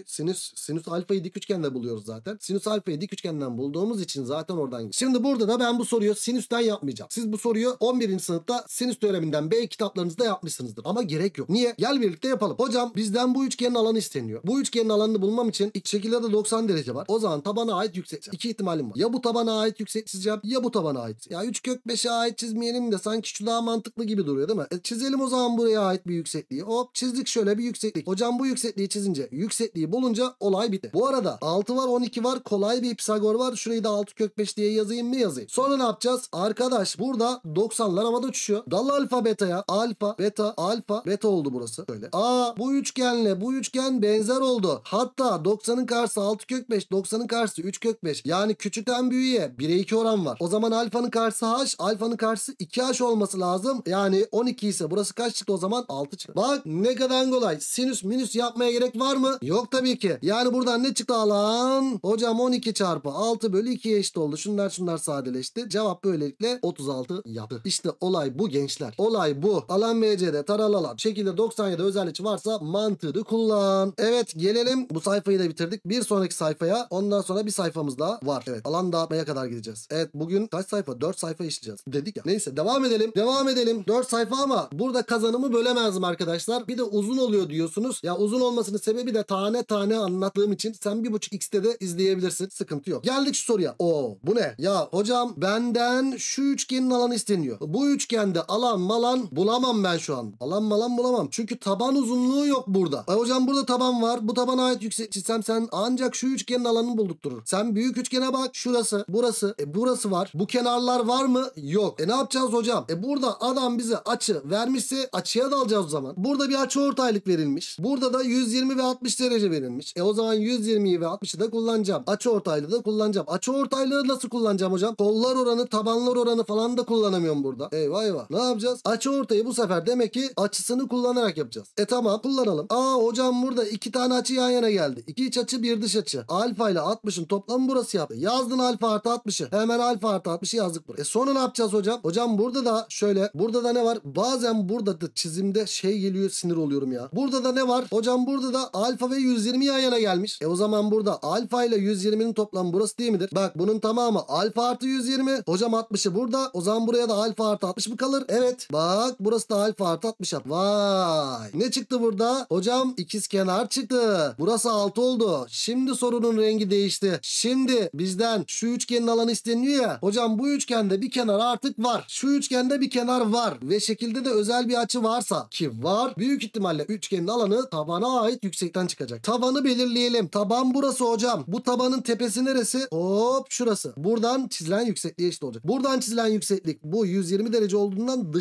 Sinüs alfayı dik üçgende buluyoruz zaten. Sinüs alfayı dik üçgenden bulduğumuz için zaten oradan geliyor. Şimdi burada da ben bu soruyu sinüsten yapmayacağım. Siz bu soruyu 11. sınıfta sinüs teoreminden B kitaplarınızda yapmışsınızdır. Ama gerek yok. Niye? Gel birlikte yapalım. Hocam bizden bu üçgenin alanı isteniyor. Bu üçgenin alanını bulmam için şekilde de 90 derece var. O zaman tabana ait yüksek. İki ihtimalim var. Ya bu tabana ait yüksek çizeceğim ya bu tabana ait. Ya 3 kök 5'e ait çizmeyelim de sanki şu daha mantıklı gibi duruyor değil mi? Çizelim o zaman buraya ait bir yüksekliği. Hop çizdik şöyle bir yükseklik. Hocam bu yüksekliği çizince yüksekliği bulunca olay bitti. Bu arada 6 var 12 var kolay bir Pisagor var. Şurayı da 6 kök 5 diye yazayım mı yazayım. Sonra ne yapacağız? Arkadaş burada 90'lar havada uçuşuyor. Dal alfa beta'ya alfa beta oldu burası. Böyle. Bu üçgenle bu üçgen benzer oldu. Hatta 90'ın karşısı 6 kök 5 90'ın karşısı 3 kök 5. Yani küçükten büyüğe 1'e 2 oran var. O zaman alfanın karşısı h alfanın karşısı 2h olması lazım. Yani 12 ise burası kaç çıktı o zaman? 6 çıktı. Bak ne kadar kolay. Sinüs minüs yapmaya gerek var mı? Yok tabii ki. Yani buradan ne çıktı alan? Hocam 12 çarpı 6 bölü 2'ye eşit oldu. Şunlar sadeleşti. Cevap böylelikle 36 yaptı. İşte olay bu gençler. Olay bu. Alan BC'de taralalan. Şekilde 97 özel açı varsa mantığını kullan. Evet gelelim. Bu sayfayı da bitirdik. Bir sonraki sayfaya. Ondan sonra bir sayfamız daha var. Evet alan dağıtmaya kadar gideceğiz. Evet bugün kaç sayfa? 4 sayfa işleyeceğiz. Dedik ya. Neyse devam edelim. 4 sayfa ama burada kazanımı bölemezdim arkadaşlar. Bir de uzun oluyor diyorsunuz. Ya uzun olmasının sebebi de tane tane anlattığım için sen 1.5x'te de izleyebilirsin. Sıkıntı yok. Geldik şu soruya. Bu ne? Ya hocam benden şu üçgenin alanı isteniyor. Bu üçgende alan malan bulamam ben şu an. Alan malan bulamam. Çünkü taban uzunluğu yok burada. Hocam burada taban var. Bu tabana ait yüksek çizsem sen ancak şu üçgenin alanını buldurtturur. Sen büyük üçgene bak. Şurası, burası. Burası var. Bu kenarlar var mı? Yok. Ne yapacağız hocam? Burada adam bize açı vermişse açıya dalacağız o zaman. Burada bir açıortaylık verilmiş. Burada da 120 ve 60 derece verilmiş. O zaman 120'yi ve 60'ı da kullanacağım. Açıortaylığı da kullanacağım. Açıortaylığı nasıl kullanacağım hocam? Kollar oranı, tabanlar oranı falan da kullanamıyorum burada. Eyvah. Ne yapacağız? Açıortayı bu sefer demek ki açısını kullanarak yapacağız. Tamam kullanalım. Hocam burada iki tane açı yan yana geldi. İki iç açı bir dış açı. Alfa ile 60'ın toplamı burası yaptı. Yazdın alfa artı 60'ı. Hemen alfa artı 60'ı yazdık buraya. Sonra ne yapacağız hocam? Hocam burada da şöyle. Burada da ne var? Bazen burada da çizimde şey geliyor sinir oluyorum ya. Burada da ne var? Hocam burada da alfa ve 120 yan yana gelmiş. O zaman burada alfa ile 120'nin toplamı burası değil midir? Bak bunun tamamı alfa artı 120. Hocam 60'ı burada. O zaman buraya da alfa artı 60 mı kalır? Evet. Bak burası da alfa artı 60 yap. Vay. Ne çıktı burada? Hocam ikizkenar çıktı. Burası 6 oldu. Şimdi sorunun rengi değişti. Şimdi bizden şu üçgenin alanı isteniyor ya. Hocam bu üçgende bir kenar artık var. Şu üçgende bir kenar var. Ve şekilde de özel bir açı varsa ki var. Büyük ihtimalle üçgenin alanı tabana ait yüksekten çıkacak. Tabanı belirleyelim. Taban burası hocam. Bu tabanın tepesi neresi? Hop şurası. Buradan çizilen yüksekliğe eşit olacak. Buradan çizilen yükseklik bu 120 derece olduğundan dışarıya doğru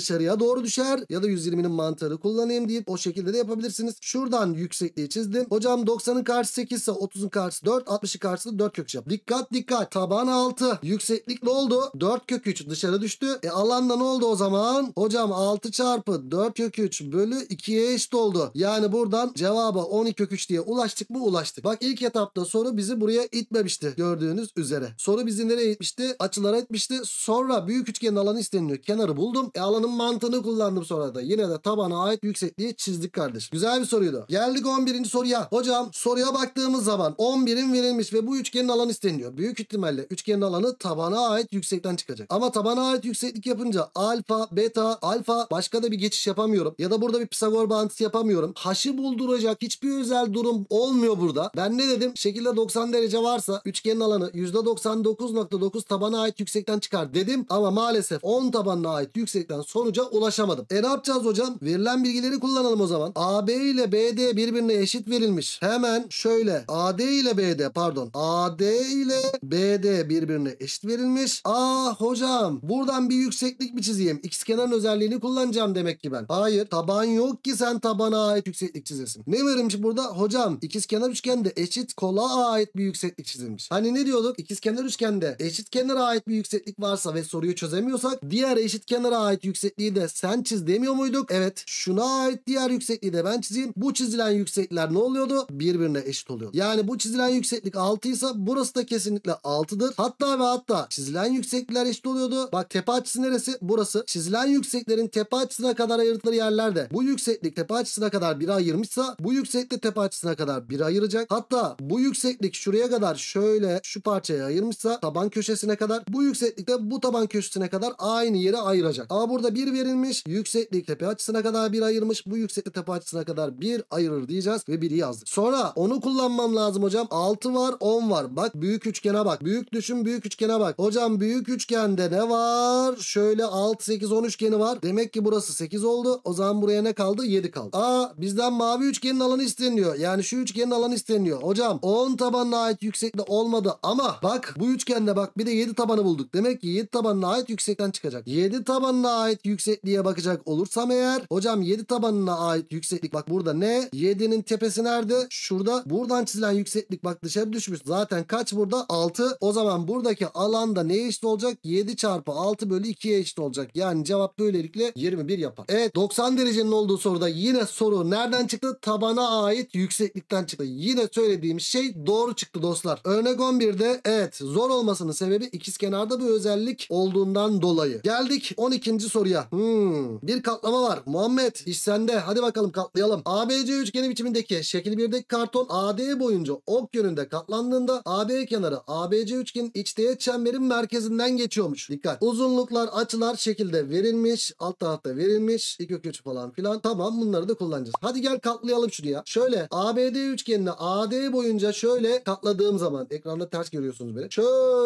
doğru düşer ya da 120'nin mantığını kullanayım deyip o şekilde de yapabilirsiniz. Şuradan yüksekliği çizdim. Hocam 90'ın karşısı 8 ise 30'un karşısı 4, 60'ın karşısı 4 kök 3 yap. Dikkat dikkat. Taban 6. Yükseklik ne oldu? 4 kök 3 dışarı düştü. Alanda ne oldu o zaman? Hocam 6 çarpı 4 kök 3 bölü 2'ye eşit oldu. Yani buradan cevaba 12 kök 3 diye ulaştık mı? Ulaştık. Bak ilk etapta soru bizi buraya itmemişti. Gördüğünüz üzere. Soru bizi nereye itmişti? Açılara itmişti. Sonra büyük üçgenin alanı isteniyor. Kenarı buldum. Alanın mantığını kullandım sonra da. Yine de tabana ait yüksekliği çizdik kardeşim. Güzel bir soruydu. Geldik 11. soruya. Hocam soruya baktığımız zaman 11'in verilmiş ve bu üçgenin alanı isteniyor. Büyük ihtimalle üçgenin alanı tabana ait yüksekten çıkacak. Ama tabana ait yükseklik yapınca alfa, beta, alfa başka da bir geçiş yapamıyorum. Ya da burada bir Pisagor bağıntısı yapamıyorum. H'ı bulduracak hiçbir özel durum olmuyor burada. Ben ne dedim? Şekilde 90 derece varsa üçgenin alanı %99.9 tabana ait yüksekten çıkar dedim. Ama maalesef 10 tabanına ait yüksekten sonuca ulaşamadım. Ne yapacağız hocam? Verilen bilgileri kullanalım o zaman. AB ile BD birbirine eşit verilmiş. Hemen şöyle AD ile BD birbirine eşit verilmiş. Hocam buradan bir yükseklik mi çizeyim? İkizkenarın özelliğini kullanacağım demek ki ben. Hayır. Taban yok ki sen tabana ait yükseklik çizesin. Ne verilmiş burada? Hocam ikizkenar üçgende eşit kola ait bir yükseklik çizilmiş. Hani ne diyorduk? İkizkenar üçgende eşit kenara ait bir yükseklik varsa ve soruyu çözemiyorsak diğer eşit kenara ait yüksekliği de sen çiz demiyor muyduk? Evet. Şuna ait diğer yüksekliği de ben çizeyim. Bu çizilen yükseklikler ne oluyordu? Birbirine eşit oluyordu. Yani bu çizilen yükseklik 6 ise burası da kesinlikle 6'dır. Hatta ve hatta çizilen yükseklikler eşit oluyordu. Bak tepe açısı neresi? Burası. Çizilen yükseklerin tepe açısına kadar ayırdıkları yerlerde bu yükseklik tepe açısına kadar 1'e ayırmışsa bu yükseklik tepe açısına kadar 1'e ayıracak. Hatta bu yükseklik şuraya kadar şöyle şu parçaya ayırmışsa taban köşesine kadar bu yükseklik de bu taban köşesine kadar aynı yere ayıracak. Ama burada 1 verilmiş. Yükseklik tepe açısına kadar 1 ayırmış. Bu yükseklik tepe açısına kadar 1 ayırır diyeceğiz ve 1'i yazdık. Sonra onu kullanmam lazım hocam. 6 var 10 var. Bak büyük üçgene bak. Büyük düşün büyük üçgene bak. Hocam büyük üçgende ne var? Şöyle 6 8 10 üçgeni var. Demek ki burası 8 oldu. O zaman buraya ne kaldı? 7 kaldı. Bizden mavi üçgenin alanı isteniyor. Yani şu üçgenin alanı isteniyor. Hocam 10 tabanına ait yükseklik olmadı ama bak bu üçgende bak bir de 7 tabanı bulduk. Demek ki 7 tabanına ait yüksekten çıkacak. 7 tabanına ait yüksekliğe bakacak olursam eğer hocam 7 tabanına ait yükseklik bak burada ne? 7'nin tepesi nerede? Şurada. Buradan çizilen yükseklik bak dışarı düşmüş. Zaten kaç burada? 6. O zaman buradaki alanda neye eşit olacak? 7 çarpı 6 bölü 2'ye eşit olacak. Yani cevap böylelikle 21 yapar. Evet 90 derecenin olduğu soruda yine soru nereden çıktı? Tabana ait yükseklikten çıktı. Yine söylediğim şey doğru çıktı dostlar. Örnek 11'de evet zor olmasının sebebi ikizkenarda bir özellik olduğundan dolayı. Geldik 12. soruya. Bir katlama var. Muhammed iş sende. Hadi bakalım katlayalım. ABC üçgeni biçimindeki şekil 1'deki karton AD boyunca ok yönünde katlandığında AB kenarı ABC üçgenin iç teğet çemberin merkezinden geçiyormuş. Dikkat. Uzunluklar, açılar şekilde verilmiş. Alt tarafta verilmiş. 2 kök 3 falan filan. Tamam bunları da kullanacağız. Hadi gel katlayalım şunu ya. Şöyle ABD üçgenini AD boyunca şöyle katladığım zaman ekranda ters görüyorsunuz beni.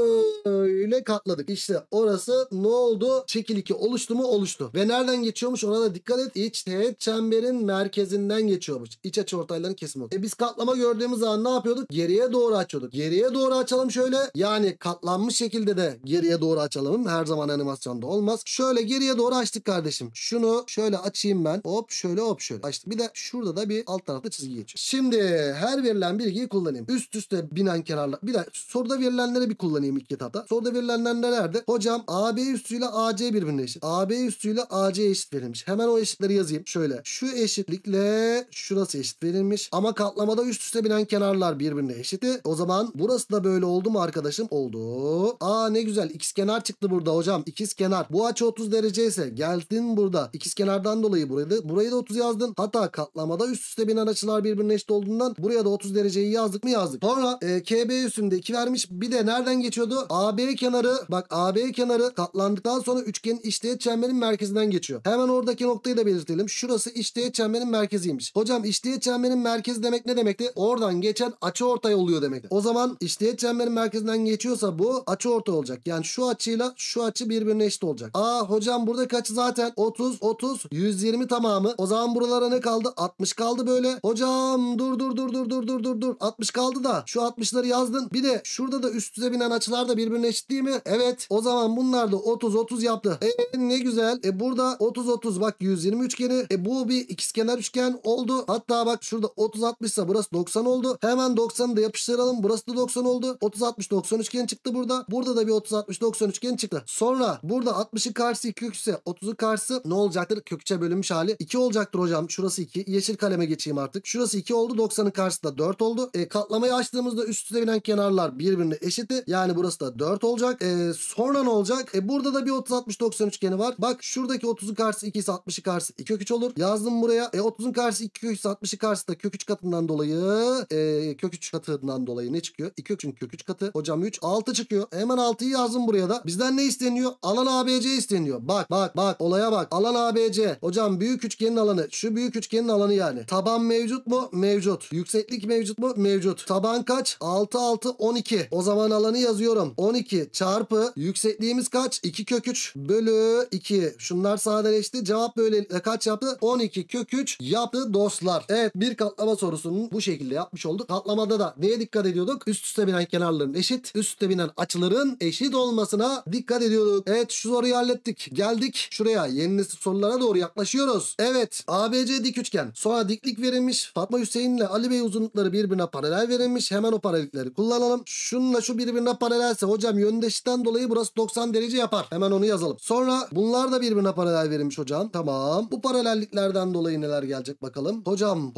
Şöyle katladık. İşte orası ne oldu? Şekil 2 oluştu mu? Oluştu. Ve nereden geçiyormuş? Ona da dikkat et. İç teğet çemberin merkezinden geçiyormuş. İç açıortayların kesimi oldu. Biz katlama gördüğümüz zaman ne yapıyorduk? Geriye doğru açıyorduk. Geriye doğru açalım şöyle. Yani katlanmış şekilde de geriye doğru açalım. Her zaman animasyonda olmaz. Şöyle geriye doğru açtık kardeşim. Şunu şöyle açayım ben. Hop şöyle hop şöyle. Açtık. Bir de şurada da bir alt tarafta çizgi geçiyor. Şimdi her verilen bilgiyi kullanayım. Üst üste binen kenarlar. Bir de soruda verilenleri bir kullanayım ilk etapta. Soruda verilenler nelerde? Hocam AB üstüyle AC birbirine eşit. AB üstüyle AC eşit verilmiş. Hemen o eşitleri yazayım. Şöyle şu eşitlikle şurası eşit verilmiş. Ama katlamada üst üste binen kenarlar birbirine eşiti. O zaman burası da böyle oldu mu arkadaşım? Oldu. Ne güzel. İkizkenar çıktı burada hocam. İkizkenar. Bu açı 30 derece ise geldin burada. İkizkenardan dolayı burayı da 30 yazdın. Hatta katlamada üst üste binen açılar birbirine eşit olduğundan buraya da 30 dereceyi yazdık mı yazdık. Sonra KB üstünde 2 vermiş. Bir de nereden geçiyordu? AB kenarı. Bak AB kenarı katlandıktan sonra üçgenin iç teğet çemberin merkezinden geçiyor. Hemen oradaki noktayı da belirtelim. Şurası iç teğet çemberin merkeziymiş. Hocam iç teğet çemberin merkezi demek ne demekti? Oradan geçen açıortay oluyor demekti. O zaman iç teğet çemberin merkezinden geçiyorsa bu açıortay olacak. Yani şu açıyla şu açı birbirine eşit olacak. Hocam buradaki açı zaten 30 30 120 tamamı. O zaman buralara ne kaldı? 60 kaldı böyle. Hocam dur. 60 kaldı da şu 60'ları yazdın. Bir de şurada da üst üste binen açılar da birbirine eşit değil mi? Evet. O zaman bunlar da 30 30 yaptı. Ne güzel. Burada 30 30 bak 120 üçgeni. Bu bir ikizkenar üçgen oldu. Hatta bak şurada 30 60 ise burası 90 oldu. Hemen 90'ı da yapıştıralım. Burası da 90 oldu. 30 60 90 üçgen çıktı burada. Burada da bir 30 60 90 üçgen çıktı. Sonra burada 60'ın karşısı 2 kök ise 30'un karşısı ne olacaktır? Kök 3'e bölünmüş hali 2 olacaktır hocam. Şurası 2. Yeşil kaleme geçeyim artık. Şurası 2 oldu. 90'ın karşısı da 4 oldu. Katlamayı açtığımızda üst üste binen kenarlar birbirine eşitti. Yani burası da 4 olacak. Sonra ne olacak? Burada da bir 30 60 90 üçgeni var. Bak şuradaki 30'un karşısı 2 ise 60'ın karşısı 2 kök 3 olur. Yazdım buraya. 30'un karşısı 2 kök 3 ise 60'ın karşısı da kök 3 katından dolayı kök 3 katından dolayı ne çıkıyor? 2 kökün kök 3 katı. Hocam 3 6 çıkıyor. Hemen 6'yı yazdım buraya da. Bizden ne isteniyor? Alan ABC isteniyor. Bak olaya bak. Alan ABC. Hocam büyük üçgenin alanı. Şu büyük üçgenin alanı yani. Taban mevcut mu? Mevcut. Yükseklik mevcut mu? Mevcut. Taban kaç? 6 6 12. O zaman alanı yazıyorum. 12 çarpı yüksekliğimiz kaç? 2 kök 3 bölü 2. Şunlar sadeleşti. Cevap böyle kaç yaptı? 12 kök 3 yaptı dostlar. Evet, bir katlama sorusunun bu şekilde yapmış olduk. Katlamada da neye dikkat ediyorduk? Üst üste binen kenarların eşit, üst üste binen açıların eşit olmasına dikkat ediyorduk. Evet, şu soruyu hallettik. Geldik şuraya. Yeni nesil sorulara doğru yaklaşıyoruz. Evet, ABC dik üçgen. Sonra diklik verilmiş. Fatma Hüseyin ile Ali Bey uzunlukları birbirine paralel verilmiş. Hemen o paralellikleri kullanalım. Şununla şu birbirine paralelse hocam yöndeşten dolayı burası 90 derece yapar. Hemen onu yazalım. Sonra bunlar da birbirine paralel verilmiş hocam. Tamam. Bu paralelliklerden dolayı neler gelecek bakalım. Hocam.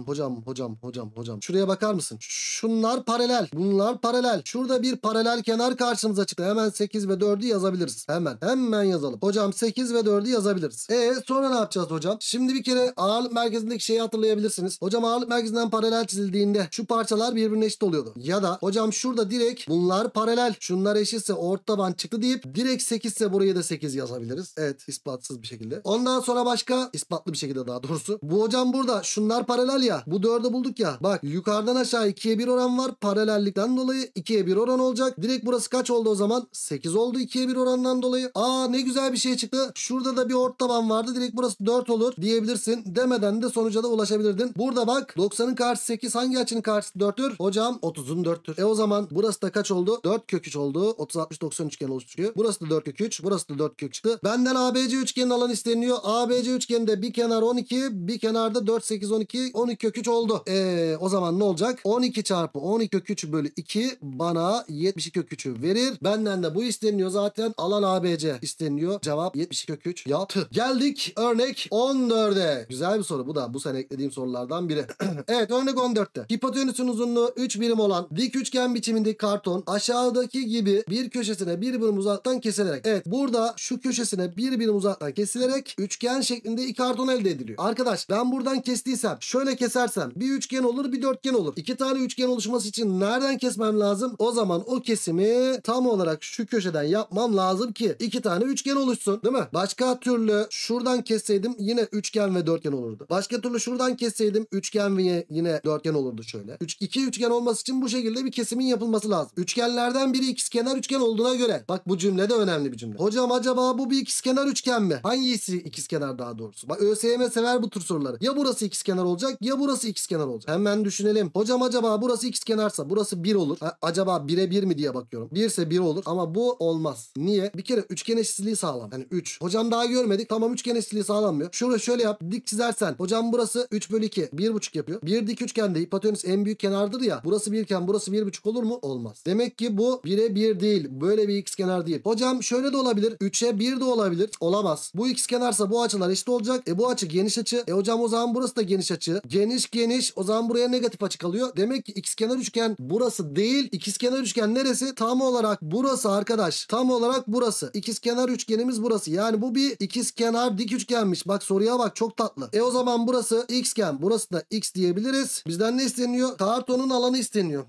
Şuraya bakar mısın? Şunlar paralel. Bunlar paralel. Şurada bir paralel kenar karşımıza çıktı. Hemen 8 ve 4'ü yazabiliriz. Hemen yazalım. Hocam 8 ve 4'ü yazabiliriz. Sonra ne yapacağız hocam? Şimdi bir kere ağırlık merkezindeki şeyi hatırlayabilirsiniz. Hocam ağırlık merkezinden paralel çizildiğinde şu parçalar birbirine eşit oluyordu. Ya da hocam şurada direkt bunlar paralel. Şunlar eşitse orta taban çıktı deyip direkt 8 ise buraya da 8 yazabiliriz. Evet, ispatsız bir şekilde. Ondan sonra başka ispatlı bir şekilde daha doğrusu. Bu hocam burada şunlar paralel ya. Bu 4'ü bulduk ya. Bak yukarıdan aşağı 2'ye 1 oran var. Paralellikten dolayı 2'ye 1 oran olacak. Direkt burası kaç oldu o zaman? 8 oldu 2'ye 1 orandan dolayı. Ne güzel bir şey çıktı. Şurada da bir orta taban vardı. Direkt burası 4 olur diyebilirsin. Demeden de sonuca da ulaşabilirdin. Burada bak 90'ın karşısı 8. Hangi açının karşısı 4'tür? Hocam 30'un 4'tür. O zaman burası da kaç oldu? 4 kök 3 oldu. 30 60 90 üçgen oluşturuyor. Burası da 4 kök 3. Burası da 4 kök çıktı. Benden ABC üçgenin alanı isteniyor. ABC üçgeninde bir kenar 12, bir kenarda 4 8 12 12 kök 3 oldu. O zaman ne olacak? 12 çarpı 12 kök 3 bölü 2 bana 72 kök 3'ü verir. Benden de bu isteniyor zaten. Alan ABC isteniyor. Cevap 72 kök 3 yaptı. Geldik örnek 14'e. Güzel bir soru bu da. Bu sene eklediğim sorulardan biri. Evet, örnek 14'te. Hipotenüsün uzunluğu 3 birim olan dik üçgen biçimindeki karton aşağıdaki gibi bir köşesine bir birim uzaktan kesilerek. Evet, burada şu köşesine bir birim uzaktan kesilerek üçgen şeklinde iki karton elde ediliyor. Arkadaş ben buradan kestiysem şöyle kesersem bir üçgen olur bir dörtgen olur. İki tane üçgen oluşması için nereden kesmem lazım? O zaman o kesimi tam olarak şu köşeden yapmam lazım ki iki tane üçgen oluşsun, değil mi? Başka türlü şuradan kesseydim yine üçgen ve dörtgen olurdu. Başka türlü şuradan kesseydim üçgen ve yine dörtgen olurdu şöyle. İki üçgen olması için bu şekilde bir kesimin yapılması lazım. Üçgenlerden biri ikizkenar üçgen olduğuna göre. Bak bu cümle de önemli bir cümle. Hocam acaba bu bir ikizkenar üçgen mi? Hangisi ikizkenar daha doğrusu? Bak ÖSYM sever bu tür soruları. Ya burası ikizkenar olacak ya burası ikizkenar olacak. Hemen düşünelim. Hocam acaba burası ikizkenarsa burası 1 olur. Acaba 1'e 1 mi diye bakıyorum. 1 ise 1 olur ama bu olmaz. Niye? Bir kere üçgen eşitsizliği sağlam. Yani 3. Hocam daha görmedik. Tamam, üçgen eşitsizliği sağlanmıyor. Şurada şöyle yap. Dik çizersen. Hocam burası 3 bölü 2. 1,5 yapıyor. Bir dik üçgende hipotenüs en büyük kenardır ya. Burası 1 iken burası 1,5 olur mu? Olmaz. Demek ki bu 1'e 1 değil. Böyle bir ikizkenar değil. Hocam şöyle de olabilir. 3'e 1 de olabilir. Olamaz. Bu ikizkenarsa bu açılar eşit olacak. Bu açı geniş açı. Hocam o zaman burası da geniş açı. Geniş. O zaman buraya negatif açı kalıyor. Demek ki ikizkenar üçgen burası değil. İkizkenar üçgen neresi? Tam olarak burası arkadaş. Tam olarak burası. İkizkenar üçgenimiz burası. Yani bu bir ikizkenar dik üçgenmiş. Bak soruya bak, çok tatlı. O zaman burası x'ken. Burası da x diyebiliriz. Bizden ne isteniyor? Kartonun alanı isteniyor.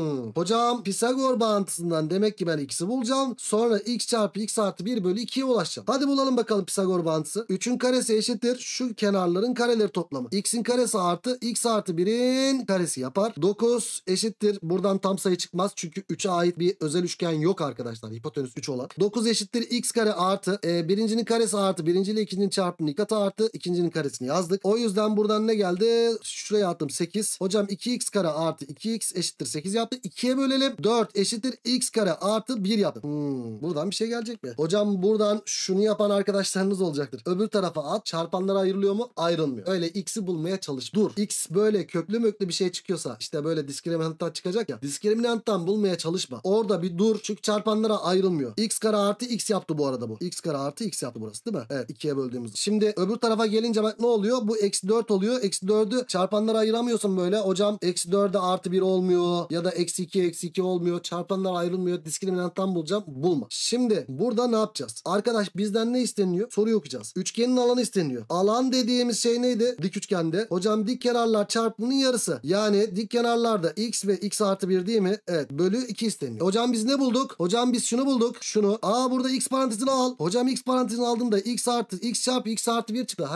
Hocam Pisagor bağıntısından demek ki ben x'i bulacağım. Sonra x çarpı x artı 1 bölü 2'ye ulaşacağım. Hadi bulalım bakalım Pisagor bağıntısı. 3'ün karesi eşittir şu kenarların kareleri toplamı. X'in karesi artı x artı 1'in karesi yapar. 9 eşittir. Buradan tam sayı çıkmaz. Çünkü 3'e ait bir özel üçgen yok arkadaşlar. Hipotenüs 3 olan. 9 eşittir x kare artı birincinin karesi artı birinci ile ikincinin çarpımının katı artı ikincinin karesini yazdık. O yüzden buradan ne geldi? Şuraya attım 8. Hocam 2x kare artı 2x eşittir 8 yaptı. 2'ye bölelim. 4 eşittir x kare artı 1 yaptı. Buradan bir şey gelecek mi? Hocam buradan şunu yapan arkadaşlar arkadaşlarınız olacaktır. Öbür tarafa at. Çarpanlara ayrılıyor mu? Ayrılmıyor. Öyle x'i bulmaya çalış. Dur. X böyle köklü möklü bir şey çıkıyorsa işte böyle diskriminanttan çıkacak ya. Diskriminanttan bulmaya çalışma. Orada bir dur. Çünkü çarpanlara ayrılmıyor. X kare artı x yaptı bu arada bu. X kare artı x yaptı burası değil mi? Evet, 2'ye böldüğümüz. Şimdi öbür tarafa gelince bak ne oluyor? Bu eksi 4 oluyor. Eksi 4'ü çarpanlara ayıramıyorsun böyle. Hocam eksi 4'e artı 1 olmuyor. Ya da eksi 2 eksi 2 olmuyor. Çarpanlara ayrılmıyor. Diskriminanttan bulacağım. Bulma. Şimdi burada ne yapacağız? Arkadaş bizden ne isteniyor? Soruyu okuyacağız. Üçgenin alanı isteniyor. Alan dediğimiz şey neydi? Dik üçgende. Hocam dik kenarlar çarpımının yarısı. Yani dik kenarlarda x ve x artı 1 değil mi? Evet. Bölü 2 isteniyor. Hocam biz ne bulduk? Hocam biz şunu bulduk. Şunu. Burada x parantezini al. Hocam x parantezini aldığımda x artı x çarpı x artı 1 çıktı.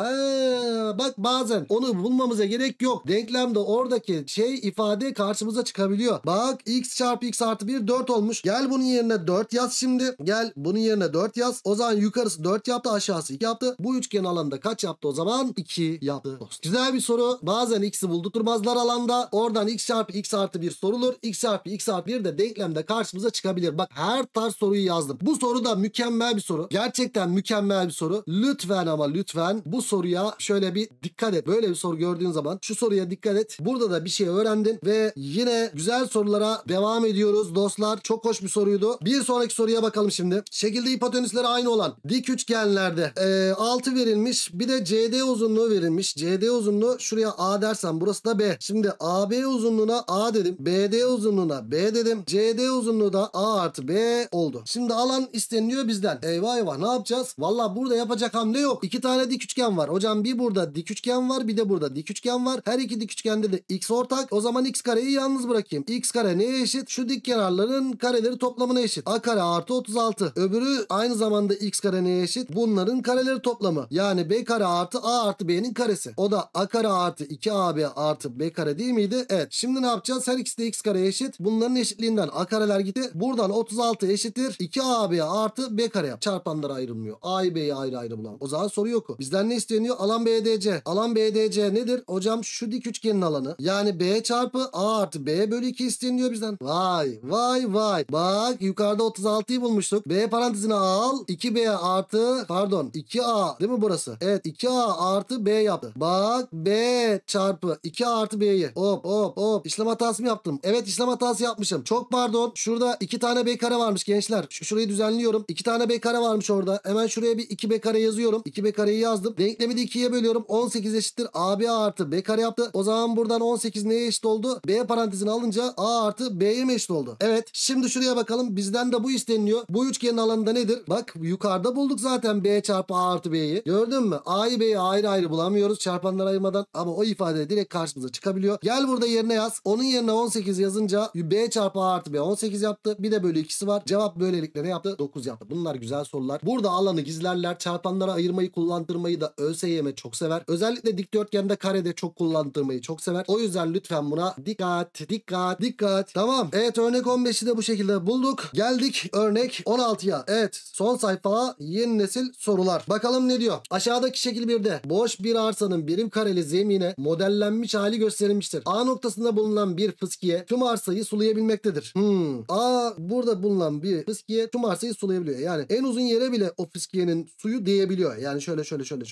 Bak bazen onu bulmamıza gerek yok. Denklemde oradaki ifade karşımıza çıkabiliyor. Bak x çarpı x artı 1 4 olmuş. Gel bunun yerine 4 yaz şimdi. Gel bunun yerine 4 yaz. O zaman yukarısı 4 yaptı, aşağısı 2 yaptı. Bu üçgen alanında kaç yaptı o zaman? 2 yaptı. Güzel bir soru. Bazen x'i buldurtmazlar alanda. Oradan x çarpı x artı 1 sorulur. X çarpı x artı 1 de denklemde karşımıza çıkabilir. Bak her tarz soruyu yazdım. Bu soru da mükemmel bir soru. Gerçekten mükemmel bir soru. Lütfen ama lütfen bu soruya şöyle bir dikkat et. Böyle bir soru gördüğün zaman şu soruya dikkat et. Burada da bir şey öğrendin ve yine güzel sorulara devam ediyoruz dostlar. Çok hoş bir soruydu. Bir sonraki soruya bakalım şimdi. Şekilde hipotenüsleri aynı olan dik üçgenlerde 6 verilmiş. Bir de CD uzunluğu verilmiş. CD uzunluğu şuraya A dersem burası da B. Şimdi AB uzunluğuna A dedim. BD uzunluğuna B dedim. CD uzunluğu da A artı B oldu. Şimdi alan isteniliyor bizden. Eyvah eyvah ne yapacağız? Valla burada yapacak hamle yok. 2 tane dik üçgen var. Hocam bir burada dik üçgen var, bir de burada dik üçgen var. Her iki dik üçgende de x ortak. O zaman x kareyi yalnız bırakayım. X kare neye eşit? Şu dik kenarların kareleri toplamına eşit. A kare artı 36. Öbürü aynı zamanda x kare neye eşit? Bunların kareleri toplamı. Yani b kare artı a artı b'nin karesi. O da a kare artı 2ab artı b kare değil miydi? Evet. Şimdi ne yapacağız? Her ikisi de x kare eşit. Bunların eşitliğinden a kareler gitti. Buradan 36 eşittir 2ab artı b kare yap. Çarpanlara ayrılmıyor. A'yı b'yi ayrı ayrı bulalım. O zaman soru yok. Bizden ne isteniyor? Alan BDC. Alan BDC nedir? Hocam şu dik üçgenin alanı. Yani b çarpı a artı b bölü 2 isteniyor bizden. Vay vay vay. Bak yukarıda 36'yı bulmuştuk. B parantezine al. 2b artı 2a değil mi burası? Evet 2a artı b yaptı. Bak b çarpı 2a artı b'yi. Hop hop hop. İşlem hatası mı yaptım? Evet işlem hatası yapmışım. Çok pardon. Şurada 2 tane b kare varmış gençler. Şurayı düzenliyorum. 2 tane b kare varmış orada. Hemen şuraya bir 2b kare yazıyorum. 2b kareyi yazdım. Denklemi de 2'ye bölüyorum. 18 eşittir ab artı b kare yaptı. O zaman buradan 18 neye eşit oldu? B parantezini alınca a artı b'ye mi eşit oldu? Evet. Şimdi şuraya bakalım. Bizden de bu isteniliyor. Bu üçgenin alanında nedir? Bak yukarıda bulduk zaten b çarpı a artı b'yi. Gördün mü? A'yı b'yi ayrı ayrı bulamıyoruz çarpanlara ayırmadan. Ama o ifade direkt karşımıza çıkabiliyor. Gel burada yerine yaz. Onun yerine 18 yazınca b çarpı a artı b 18 yaptı. Bir de bölü 2'si var. Cevap böylelikle ne yaptı? 9 yaptı. Bunlar güzel sorular. Burada alanı gizlerler. Çarpanlara ayırmayı kullandırmayı da ÖSYM çok sever. Özellikle dikdörtgende karede çok kullandırmayı çok sever. O yüzden lütfen buna dikkat dikkat dikkat. Tamam. Evet örnek 15'i de bu şekilde bulduk. Geldik örnek 16'ya. Evet son sayfa yeni nesil sorular. Bakalım ne diyor? Aşağıdaki şekil 1'de boş bir arsanın birim kareli zemine modellenmiş hali gösterilmiştir. A noktasında bulunan bir fıskiye tüm arsayı sulayabilmektedir. A burada bulunan bir fıskiye tüm arsayı sulayabiliyor. Yani en uzun yere bile o fıskiyenin suyu değebiliyor. Yani şöyle.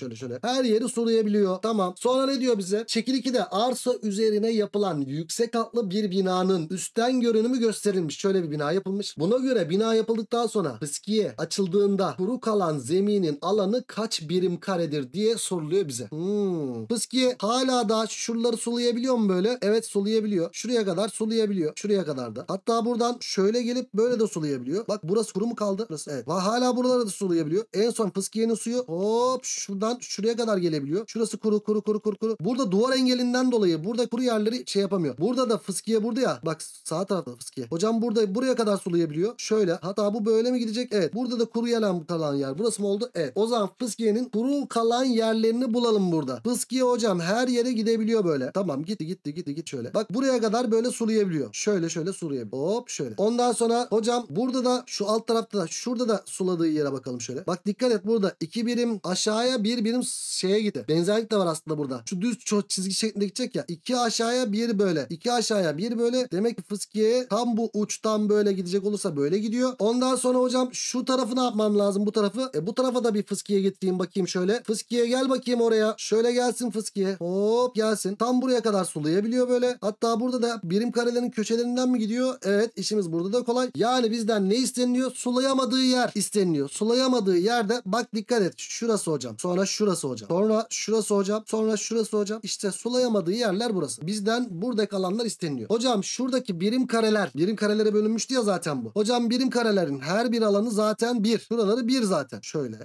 Her yeri sulayabiliyor. Tamam. Sonra ne diyor bize? Şekil 2'de arsa üzerine yapılan yüksek katlı bir binanın üstten görünümü gösterilmiş. Şöyle bir bina yapılmış. Buna göre bina yapıldıktan sonra fıskiye açıldığında kuru kalan zeminin alanı kaç birim karedir diye soruluyor bize. Fıskiye hala da şuraları sulayabiliyor mu böyle? Evet sulayabiliyor. Şuraya kadar sulayabiliyor. Şuraya kadar da. Hatta buradan şöyle gelip böyle de sulayabiliyor. Bak burası kuru mu kaldı? Burası evet. Hala buraları da sulayabiliyor. En son fıskiyenin suyu hop şuradan şuraya kadar gelebiliyor. Şurası kuru. Burada duvar engelinden dolayı burada kuru yerleri yapamıyor. Burada da fıskiye burada ya. Bak sağ tarafta fıskiye. Hocam burada buraya kadar sulayabiliyor. Şöyle. Hatta bu böyle mi gidecek? Evet. Burada da kuru kalan yer. Burası mı oldu? Evet. O zaman fıskiyenin kuru kalan yerlerini bulalım burada. Fıskiye hocam her yere gidebiliyor böyle. Tamam gitti şöyle. Bak buraya kadar böyle sulayabiliyor. Şöyle sulayabiliyor. Hop şöyle. Ondan sonra hocam burada da şu alt tarafta da şurada da suladığı yere bakalım şöyle. Bak dikkat et burada 2 birim aşağıya 1 birim şeye gitti. Benzerlik de var aslında burada. Şu düz çizgi şeklinde gidecek ya. 2 aşağıya 1 böyle. 2 aşağıya 1 böyle. Demek ki fıskiye tam bu uçtan böyle gidecek olursa böyle gidiyor. Ondan sonra hocam şu tarafı ne yapmam lazım bu tarafı? Bu bu tarafa da bir fıskiye getireyim bakayım şöyle. Fıskiye gel bakayım oraya. Şöyle gelsin fıskiye. Hop gelsin. Tam buraya kadar sulayabiliyor böyle. Hatta burada da birim karelerin köşelerinden mi gidiyor? Evet, işimiz burada da kolay. Yani bizden ne isteniliyor? Sulayamadığı yer isteniliyor. Sulayamadığı yerde bak dikkat et. Şurası hocam. Sonra şurası hocam. Sonra şurası hocam. Sonra şurası hocam. İşte sulayamadığı yerler burası. Bizden buradaki alanlar isteniliyor. Hocam şuradaki birim kareler. Birim karelere bölünmüştü ya zaten bu. Hocam birim karelerin her bir alanı zaten 1. Şuraları 1 zaten. Şöyle.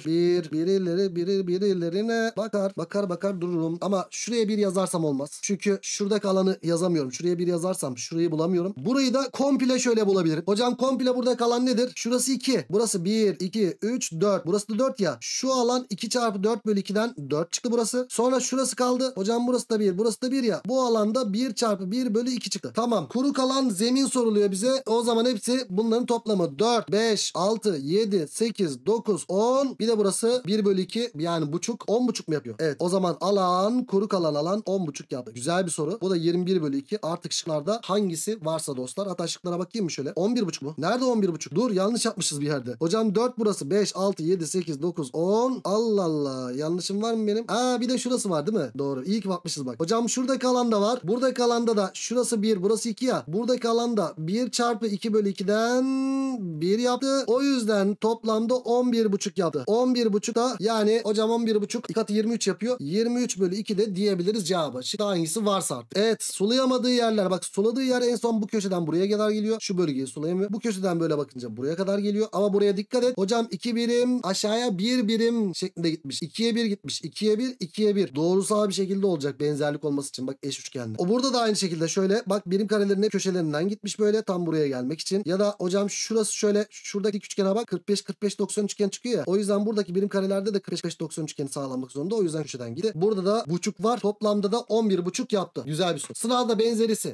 Birilerine bakar dururum. Ama şuraya 1 yazarsam olmaz. Çünkü şuradaki alanı yazamıyorum. Şuraya 1 yazarsam şurayı bulamıyorum. Burayı da komple şöyle bulabilirim. Hocam komple burada kalan nedir? Şurası 2. Burası 1, 2, 3, 4. Burası da 4 ya. Şu alan 2 çarpı 4 bölü 2'den 4 çıktı burası. Sonra şurası kaldı. Hocam burası da 1. Burası da 1 ya. Bu alanda 1 çarpı 1 bölü 2 çıktı. Tamam. Kuru kalan zemin soruluyor bize. O zaman hepsi bunların toplamı 4, 5, 6, 7, 8, 9, 10. Bir de burası 1 bölü 2 yani buçuk. 10 buçuk mu yapıyor? Evet. O zaman alan kuru kalan alan 10 buçuk yaptı. Güzel bir soru. Bu da 21 bölü 2. Artık şıklarda hangisi varsa dostlar. Hatta şıklara bakayım mı şöyle. 11 buçuk mu? Nerede 11 buçuk? Dur yanlış yapmışız bir yerde. Hocam 4 burası. 5, 6, 7, 8, 9, 10. Allah Allah. Yanlışım var mı benim? Bir de şurası var değil mi? Doğru. İyi ki bakmışız bak. Hocam şuradaki alanda var. Buradaki alanda da şurası 1, burası 2 ya. Buradaki alanda 1 çarpı 2 bölü 2'den 1 yaptı. O yüzden toplamda 11 buçuk yaptı. 11 buçuk da yani hocam 11 buçuk 2 katı 23 yapıyor. 23 bölü 2 de diyebiliriz cevabı. Şimdi hangisi varsa artık. Evet, sulayamadığı yerler. Bak suladığı yer en son bu köşeden buraya kadar geliyor. Şu bölgeyi sulayamıyor. Bu köşeden böyle bakınca buraya kadar geliyor. Ama buraya dikkat et. Hocam 2 birim aşağıya 1 birim şeklinde gitmiş. 2'ye 1 gitmiş. 2'ye 1, 2'ye 1. Doğrusal bir şekilde olacak benzerlik olması için. Bak eş üçgenli. O burada da aynı şekilde şöyle. Bak birim karelerin hep köşelerinden gitmiş böyle tam buraya gelmek için. Ya da hocam şurası şöyle şuradaki üçgene bak 45 45 90 üçgen çıkıyor ya. O yüzden buradaki birim karelerde de 45 45 90 üçgeni sağlanmak zorunda. O yüzden köşeden gitti. Burada da buçuk var. Toplamda da 11 buçuk yaptı. Güzel bir soru. Sınavda benzerisi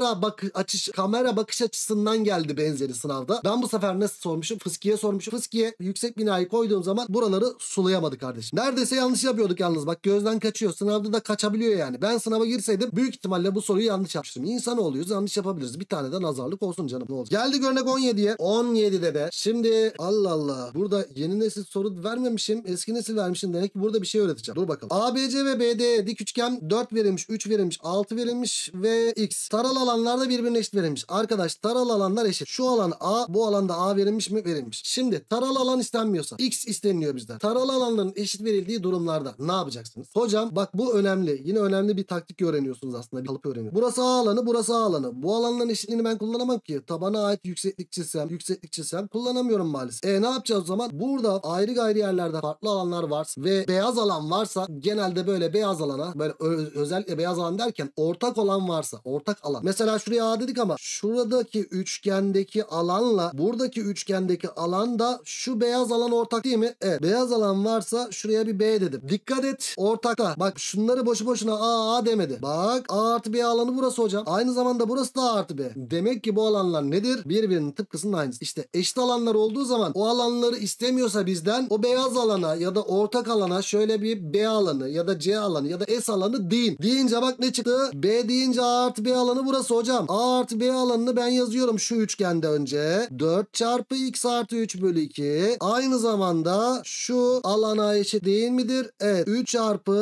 kamera bakış açısından geldi benzeri sınavda. Ben bu sefer nasıl sormuşum? Fıskiye sormuşum. Fıskiye yüksek binayı koyduğum zaman buraları sulayamadı kardeşim. Neredeyse yanlış yapıyorduk yalnız. Bak gözden kaçıyor. Sınavda da kaçabiliyor yani. Ben sınava girseydim büyük ihtimalle bu soruyu yanlış yapmıştım. İnsan oluyoruz. Yanlış yapabiliriz. Bir tane de nazarlık olsun canım. Ne olacak? Geldik örnek 17'ye. 17'de de. Şimdi Allah Allah. Burada yeni nesil soru vermemişim. Eski nesil vermişim. Demek ki burada bir şey öğreteceğim. Dur bakalım. ABC ve BD dik üçgen 4 verilmiş, 3 verilmiş, 6 verilmiş ve X. Taral alanlarda birbirine eşit verilmiş. Arkadaş taral alanlar eşit. Şu alan A, bu alanda A verilmiş mi? Verilmiş. Şimdi taral alan istenmiyorsa X isteniliyor bizden. Taral alanların eşit verildiği durumlarda ne yapacaksınız? Hocam bak bu önemli. Yine önemli bir taktik öğreniyorsunuz aslında. Bir kalıp öğreniyorsunuz. Burası A alanı, burası A alanı. Bu alanların eşitliğini ben kullanamam ki. Tabana ait yükseklik çizsem kullanamıyorum maalesef. Ne yapacağız o zaman? Burada ayrı gayrı yerlerde farklı alanlar varsa ve beyaz alan varsa genelde böyle beyaz alana böyle özellikle beyaz alan derken ortak olan varsa ortak alan. Mesela şuraya A dedik ama şuradaki üçgendeki alanla buradaki üçgendeki alan da şu beyaz alan ortak değil mi? Evet. Beyaz alan varsa şuraya bir B dedim. Dikkat et ortakta. Bak şunları boşu boşuna A demedi. Bak A artı B alanı burası hocam. Aynı zamanda burası da A artı B. Demek ki bu alanlar nedir? Birbirinin tıpkısının aynısı. İşte eşit alanlar olduğu zaman o alanları istemiyorsa bizden o beyaz alana ya da ortak alana şöyle bir B alanı ya da C alanı ya da S alanı deyin. Deyince bak ne çıktı? B deyince A artı B alanı burası hocam. A artı B alanını ben yazıyorum şu üçgende önce. 4 çarpı X artı 3 bölü 2. Aynı zamanda şu alana eşit değil midir? Evet. 3 çarpı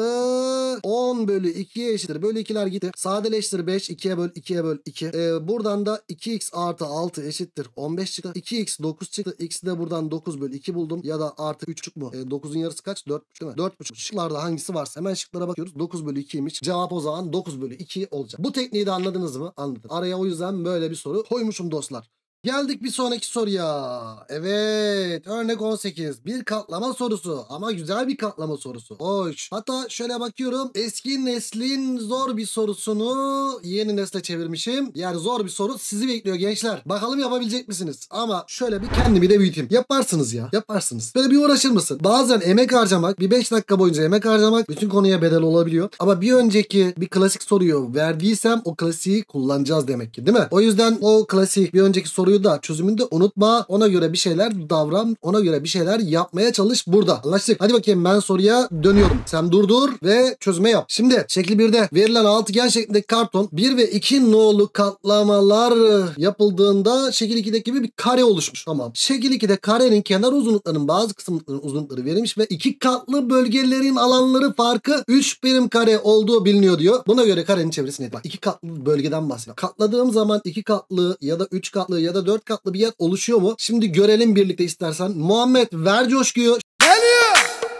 10 bölü 2'ye eşittir. Bölü 2'ler gitti. Sadeleştir 5. 2'ye böl 2'ye böl 2. Buradan da 2x artı 6 eşittir 15 çıktı. 2x 9 çıktı. X'i de buradan 9 bölü 2 buldum. Ya da artı 3,5 mu? 9'un yarısı kaç? 4,5 değil mi? 4,5. Şıklarda hangisi varsa hemen şıklara bakıyoruz. 9 bölü 2'ymiş. Cevap o zaman 9 bölü 2 olacak. Bu tekniği de anladınız mı? Anladım. Araya o yüzden böyle bir soru koymuşum dostlar. Geldik bir sonraki soruya. Evet. Örnek 18. Bir katlama sorusu. Ama güzel bir katlama sorusu. Hoş. Hatta şöyle bakıyorum. Eski neslin zor bir sorusunu yeni nesle çevirmişim. Yani zor bir soru sizi bekliyor gençler. Bakalım yapabilecek misiniz? Ama şöyle bir kendimi de büyüteyim. Yaparsınız ya. Yaparsınız. Böyle bir uğraşır mısın? Bazen emek harcamak, bir 5 dakika boyunca emek harcamak bütün konuya bedel olabiliyor. Ama bir önceki bir klasik soruyu verdiysem o klasiği kullanacağız demek ki değil mi? O yüzden o klasik bir önceki soruyu soruyu da çözümünde unutma. Ona göre bir şeyler davran. Ona göre bir şeyler yapmaya çalış burada. Anlaştık. Hadi bakayım ben soruya dönüyorum. Sen durdur ve çözüme yap. Şimdi şekli 1'de verilen altıgen şeklindeki karton 1 ve 2 nolu katlamalar yapıldığında şekil 2'deki gibi bir kare oluşmuş. Tamam. Şekil 2'de karenin kenar uzunluklarının bazı kısımlarının uzunlukları verilmiş ve iki katlı bölgelerin alanları farkı 3 birim kare olduğu biliniyor diyor. Buna göre karenin çevresi nedir? Bak, iki katlı bölgeden bahsediyor. Katladığım zaman 2 katlı ya da 3 katlı ya da 4 katlı bir yer oluşuyor mu? Şimdi görelim birlikte istersen. Muhammed ver coşkuyu. Geliyor.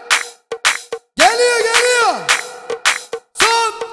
Geliyor. Son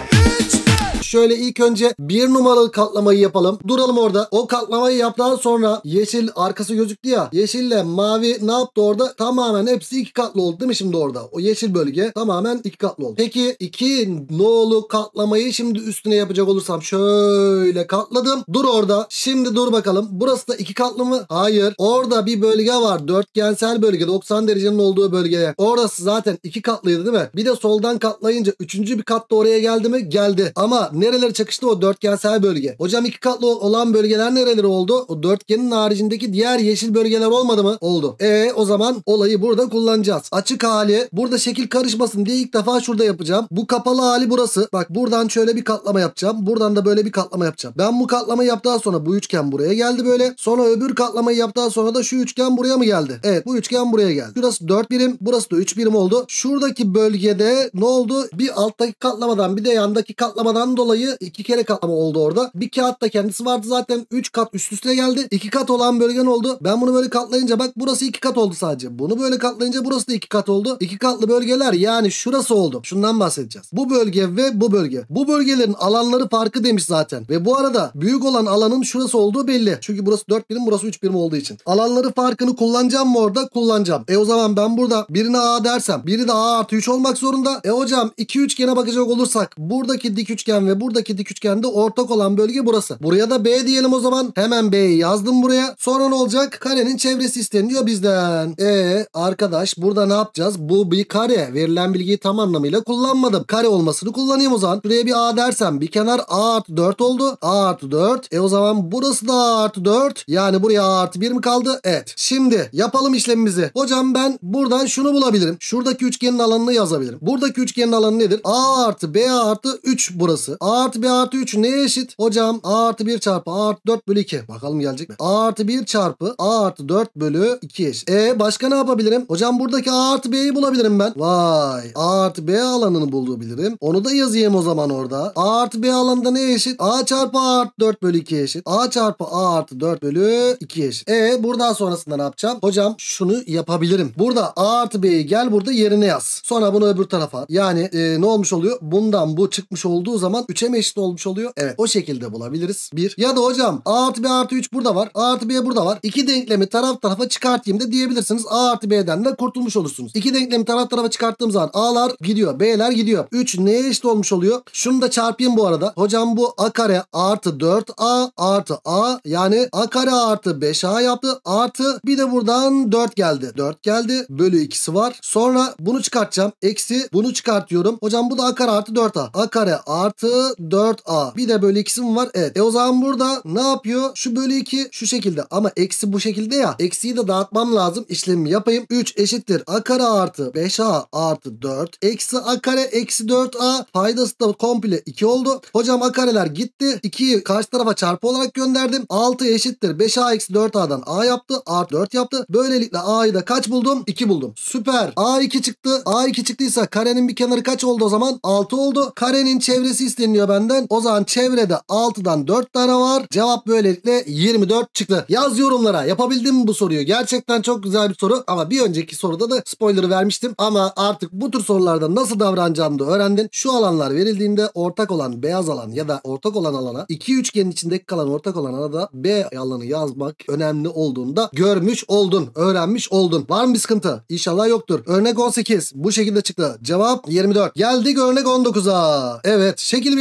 2 3 Şöyle ilk önce 1 numaralı katlamayı yapalım. Duralım orada. O katlamayı yaptıktan sonra yeşil arkası gözüktü ya. Yeşille mavi ne yaptı orada? Tamamen hepsi 2 katlı oldu değil mi şimdi orada? O yeşil bölge tamamen 2 katlı oldu. Peki 2 nolu katlamayı şimdi üstüne yapacak olursam şöyle katladım. Dur orada. Şimdi dur bakalım. Burası da 2 katlı mı? Hayır. Orada bir bölge var. Dörtgensel bölge. 90 derecenin olduğu bölge. Orası zaten 2 katlıydı değil mi? Bir de soldan katlayınca 3. bir kat da oraya geldi mi? Geldi. Ama nereleri çakıştı? O dörtgensel bölge. Hocam 2 katlı olan bölgeler nereleri oldu? O dörtgenin haricindeki diğer yeşil bölgeler olmadı mı? Oldu. O zaman olayı burada kullanacağız. Açık hali burada şekil karışmasın diye ilk defa şurada yapacağım. Bu kapalı hali burası. Bak buradan şöyle bir katlama yapacağım. Buradan da böyle bir katlama yapacağım. Ben bu katlamayı yaptıktan sonra bu üçgen buraya geldi böyle. Sonra öbür katlamayı yaptıktan sonra da şu üçgen buraya mı geldi? Evet, bu üçgen buraya geldi. Şurası 4 birim. Burası da 3 birim oldu. Şuradaki bölgede ne oldu? Bir alttaki katlamadan bir de yandaki katlamadan dolayı 2 kere katlama oldu orada. Bir kağıt da kendisi vardı zaten. 3 kat üst üste geldi. 2 kat olan bölgen oldu. Ben bunu böyle katlayınca bak burası 2 kat oldu sadece. Bunu böyle katlayınca burası da 2 kat oldu. 2 katlı bölgeler yani şurası oldu. Şundan bahsedeceğiz. Bu bölge ve bu bölge. Bu bölgelerin alanları farkı demiş zaten. Ve bu arada büyük olan alanın şurası olduğu belli. Çünkü burası 4 birim, burası 3 birim olduğu için. Alanları farkını kullanacağım mı orada? Kullanacağım. O zaman ben burada birine A dersem biri de A artı 3 olmak zorunda. Hocam iki üçgene bakacak olursak buradaki dik üçgen ve buradaki dik üçgende ortak olan bölge burası. Buraya da B diyelim o zaman. Hemen B'yi yazdım buraya. Sonra ne olacak? Karenin çevresi isteniyor bizden. Arkadaş burada ne yapacağız? Bu bir kare. Verilen bilgiyi tam anlamıyla kullanmadım. Kare olmasını kullanayım o zaman. Şuraya bir A dersem bir kenar A artı 4 oldu. A artı 4. O zaman burası da A artı 4. Yani buraya A artı 1 mi kaldı? Evet. Şimdi yapalım işlemimizi. Hocam ben buradan şunu bulabilirim. Şuradaki üçgenin alanını yazabilirim. Buradaki üçgenin alanı nedir? A artı B artı 3 burası. A artı B artı 3 neye eşit? Hocam A artı 1 çarpı A artı 4 bölü 2. Bakalım gelecek mi? A artı 1 çarpı A artı 4 bölü 2 eşit. Başka ne yapabilirim? Hocam buradaki A artı B'yi bulabilirim ben. Vay. A artı B alanını bulabilirim. Onu da yazayım o zaman orada. A artı B alanında neye eşit? A çarpı A artı 4 bölü 2 eşit. A çarpı A artı 4 bölü 2 eşit. Buradan sonrasında ne yapacağım? Hocam şunu yapabilirim. Burada A artı B'yi gel burada yerine yaz. Sonra bunu öbür tarafa. Yani ne olmuş oluyor? Bundan bu çıkmış olduğu zaman 3'e mi eşit olmuş oluyor? Evet. O şekilde bulabiliriz. Bir. Ya da hocam A artı B artı 3 burada var. A artı B burada var. İki denklemi taraf tarafa çıkartayım da diyebilirsiniz. A artı B'den de kurtulmuş olursunuz. İki denklemi taraf tarafa çıkarttığım zaman A'lar gidiyor. B'ler gidiyor. 3 neye eşit olmuş oluyor? Şunu da çarpayım bu arada. Hocam bu A kare artı 4A artı A yani A kare artı 5A yaptı. Artı bir de buradan 4 geldi. 4 geldi. Bölü 2'si var. Sonra bunu çıkartacağım. Eksi bunu çıkartıyorum. Hocam bu da A kare artı 4A. A kare artı 4A. Bir de bölü 2'si mi var? Evet. O zaman burada ne yapıyor? Şu bölü 2 şu şekilde. Ama eksi bu şekilde ya. Eksiyi de dağıtmam lazım. İşlemi yapayım. 3 eşittir. A kare artı 5A artı 4. Eksi A kare eksi 4A. Faydası da komple 2 oldu. Hocam A kareler gitti. 2'yi karşı tarafa çarpı olarak gönderdim. 6 eşittir. 5A eksi 4A'dan A yaptı. Artı 4 yaptı. Böylelikle A'yı da kaç buldum? 2 buldum. Süper. A2 çıktı. A2 çıktıysa karenin bir kenarı kaç oldu o zaman? 6 oldu. Karenin çevresi isteniyor benden. O zaman çevrede 6'dan 4 tane var. Cevap böylelikle 24 çıktı. Yaz yorumlara. Yapabildim mi bu soruyu? Gerçekten çok güzel bir soru. Ama bir önceki soruda da spoiler'ı vermiştim. Ama artık bu tür sorularda nasıl davranacağını da öğrendin. Şu alanlar verildiğinde ortak olan beyaz alan ya da ortak olan alana iki üçgenin içindeki kalan ortak olan alana da B alanı yazmak önemli olduğunu da görmüş oldun. Öğrenmiş oldun. Var mı bir sıkıntı? İnşallah yoktur. Örnek 18. Bu şekilde çıktı. Cevap 24. Geldik örnek 19'a. Evet. Şekil 1'de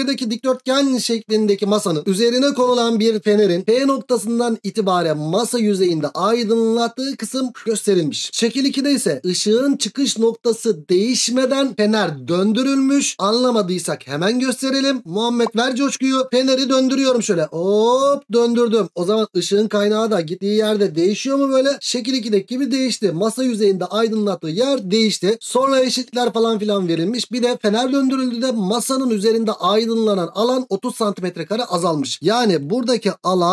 şuradaki dikdörtgen şeklindeki masanın üzerine konulan bir fenerin P noktasından itibaren masa yüzeyinde aydınlattığı kısım gösterilmiş. Şekil 2'de ise ışığın çıkış noktası değişmeden fener döndürülmüş. Anlamadıysak hemen gösterelim. Muhammed ver coşkuyu. Feneri döndürüyorum şöyle. Hop döndürdüm. O zaman ışığın kaynağı da gittiği yerde değişiyor mu böyle? Şekil 2'deki gibi değişti. Masa yüzeyinde aydınlattığı yer değişti. Sonra eşitler falan filan verilmiş. Bir de fener döndürüldü de masanın üzerinde aydınlanan alan 30 santimetre kare azalmış. Yani buradaki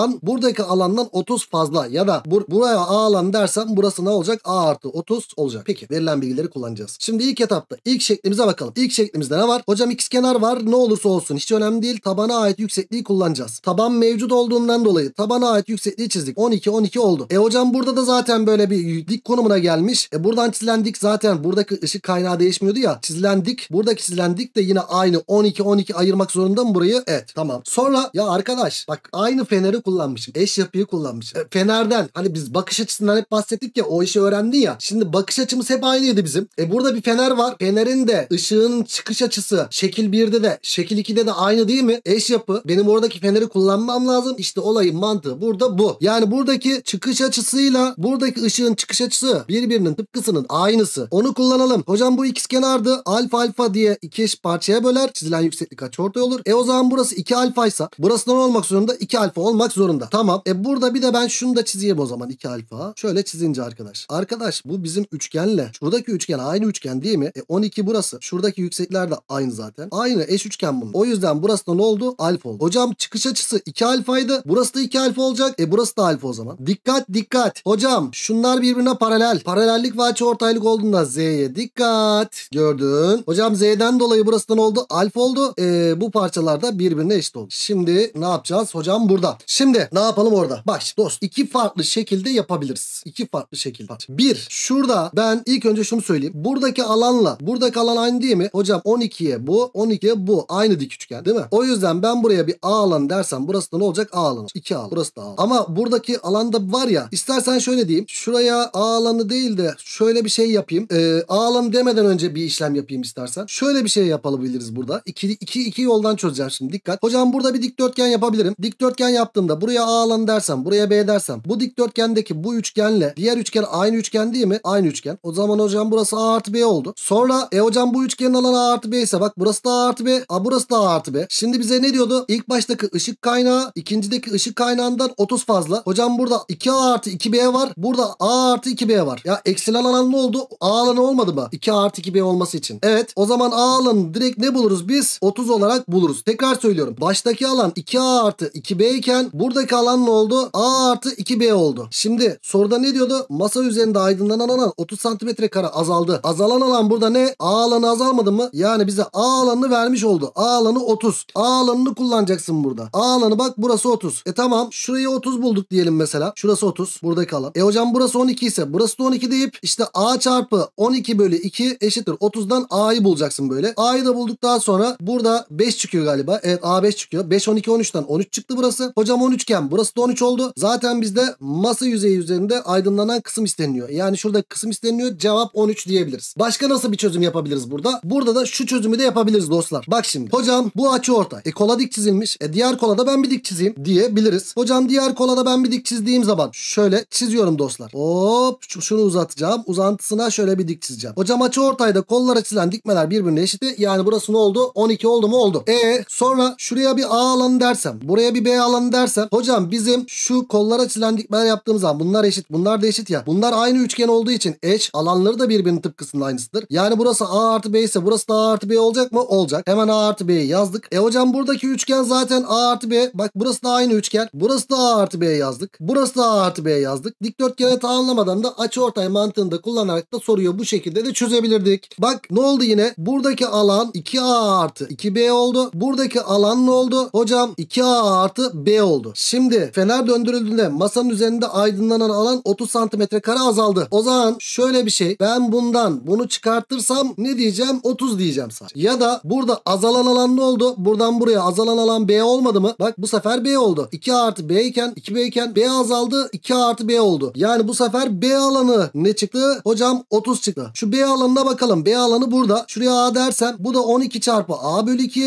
alandan 30 fazla ya da buraya A alan dersem burası ne olacak? A artı 30 olacak. Peki verilen bilgileri kullanacağız. Şimdi ilk etapta ilk şeklimize bakalım. İlk şeklimizde ne var? Hocam ikizkenar var. Ne olursa olsun hiç önemli değil. Tabana ait yüksekliği kullanacağız. Taban mevcut olduğundan dolayı tabana ait yüksekliği çizdik. 12 12 oldu. Hocam burada da zaten böyle bir dik konumuna gelmiş. Buradan çizilen dik zaten buradaki ışık kaynağı değişmiyordu ya. Çizilen dik, buradaki çizilen dik de yine aynı 12 12 ayırmak zorunda mı burayı? Evet tamam. Sonra ya arkadaş bak aynı feneri kullanmışım. Eş yapıyı kullanmışım. Fenerden hani biz bakış açısından hep bahsettik ya, o işi öğrendi ya. Şimdi bakış açımız hep aynıydı bizim. Burada bir fener var. Fenerin de ışığın çıkış açısı şekil 1'de de şekil 2'de de aynı değil mi? Eş yapı. Benim oradaki feneri kullanmam lazım. İşte olayın mantığı burada bu. Yani buradaki çıkış açısıyla buradaki ışığın çıkış açısı birbirinin tıpkısının aynısı. Onu kullanalım. Hocam bu ikizkenardı. Alfa alfa diye iki eş parçaya böler. Çizilen yükseklik açıortay olur. O zaman burası 2 alfaysa burası da ne olmak zorunda? 2 alfa olmak zorunda. Tamam. Burada bir de ben şunu da çizeyim o zaman 2 alfa. Şöyle çizince arkadaş. Arkadaş bu bizim üçgenle şuradaki üçgen aynı üçgen değil mi? 12 burası. Şuradaki yüksekler de aynı zaten. Aynı eş üçgen bunun. O yüzden burası da ne oldu? Alfa oldu. Hocam çıkış açısı 2 alfaydı. Burası da 2 alfa olacak. Burası da alfa o zaman. Dikkat dikkat. Hocam şunlar birbirine paralel. Paralellik ve açıortaylık olduğunda Z'ye dikkat. Gördün. Hocam Z'den dolayı burası da ne oldu? Alfa oldu. Bu parçalar da birbirine eşit oldu. Şimdi ne yapacağız? Hocam burada. Şimdi ne yapalım orada? Bak dost. İki farklı şekilde yapabiliriz. İki farklı şekilde. Bir. Şurada ben ilk önce şunu söyleyeyim. Buradaki alanla buradaki alan aynı değil mi? Hocam 12'ye bu 12'ye bu. Aynı dik üçgen değil mi? O yüzden ben buraya bir A alanı dersem burası da ne olacak? A alanı. 2 alan. Burası da A alanı. Ama buradaki alanda var ya, istersen şöyle diyeyim. Şuraya A alanı değil de şöyle bir şey yapayım. A alanı demeden önce bir işlem yapayım istersen. Şöyle bir şey yapabiliriz burada. İki yoldan çözeceğim şimdi. Dikkat. Hocam burada bir dikdörtgen yapabilirim. Dikdörtgen yaptığımda buraya A alanı dersem, buraya B dersem, bu dikdörtgendeki bu üçgenle diğer üçgen aynı üçgen değil mi? Aynı üçgen. O zaman hocam burası A artı B oldu. Sonra hocam bu üçgenin alanı A artı B ise bak burası da A artı B. Burası da A artı B. Şimdi bize ne diyordu? İlk baştaki ışık kaynağı ikincideki ışık kaynağından 30 fazla. Hocam burada 2A artı 2B var. Burada A artı 2B var. Ya eksilen alan ne oldu? A alanı olmadı mı? 2A artı 2B olması için. Evet. O zaman A alanı direkt ne buluruz biz? 30 olarak buluruz. Tekrar söylüyorum. Baştaki alan 2A artı 2B iken buradaki alan ne oldu? A artı 2B oldu. Şimdi soruda ne diyordu? Masa üzerinde aydınlanan alan 30 santimetre kare azaldı. Azalan alan burada ne? A alanı azalmadı mı? Yani bize A alanını vermiş oldu. A alanı 30. A alanını kullanacaksın burada. A alanı bak burası 30. Tamam. Şurayı 30 bulduk diyelim mesela. Şurası 30. Buradaki alan. Hocam burası 12 ise burası da 12 deyip işte A çarpı 12 bölü 2 eşittir 30'dan A'yı bulacaksın böyle. A'yı da bulduktan sonra burada 5 çıkıyor galiba. Evet A 5 çıkıyor. 5 12 13'ten 13 çıktı burası. Hocam 13'ken burası da 13 oldu. Zaten bizde masa yüzeyi üzerinde aydınlanan kısım isteniyor. Yani şurada kısım isteniyor. Cevap 13 diyebiliriz. Başka nasıl bir çözüm yapabiliriz burada? Burada da şu çözümü de yapabiliriz dostlar. Bak şimdi. Hocam bu açıortay. Kola dik çizilmiş. Diğer kola da ben bir dik çizeyim diyebiliriz. Hocam diğer kola da ben bir dik çizdiğim zaman şöyle çiziyorum dostlar. Hop şunu uzatacağım. Uzantısına şöyle bir dik çizeceğim. Hocam açıortayda kollara çizilen dikmeler birbirine eşit. Yani burası ne oldu? 12 oldu mu? Oldu. Sonra şuraya bir A alanı dersem, buraya bir B alanı dersem, hocam bizim şu kollara çizilen dikmeler yaptığımız zaman bunlar eşit, bunlar da eşit ya. Bunlar aynı üçgen olduğu için eş, alanları da birbirinin tıpkısının aynısıdır. Yani burası A artı B ise burası da A artı B olacak mı? Olacak. Hemen A artı B'yi yazdık. Hocam buradaki üçgen zaten A artı B. Bak burası da aynı üçgen. Burası da A artı B yazdık. Burası da A artı B yazdık. Dikdörtgeni tamamlamadan da açıortay mantığını da kullanarak da soruyu bu şekilde de çözebilirdik. Bak ne oldu yine? Buradaki alan 2A artı 2B oldu. Buradaki alan ne oldu? Hocam 2A artı B oldu. Şimdi fener döndürüldüğünde masanın üzerinde aydınlanan alan 30 santimetre kare azaldı. O zaman şöyle bir şey. Ben bunu çıkartırsam ne diyeceğim? 30 diyeceğim sadece. Ya da burada azalan alan ne oldu? Buradan buraya azalan alan B olmadı mı? Bak bu sefer B oldu. 2A artı B iken 2B iken B azaldı. 2A artı B oldu. Yani bu sefer B alanı ne çıktı? Hocam 30 çıktı. Şu B alanına bakalım. B alanı burada. Şuraya A dersen bu da 12 çarpı A bölü 2'ye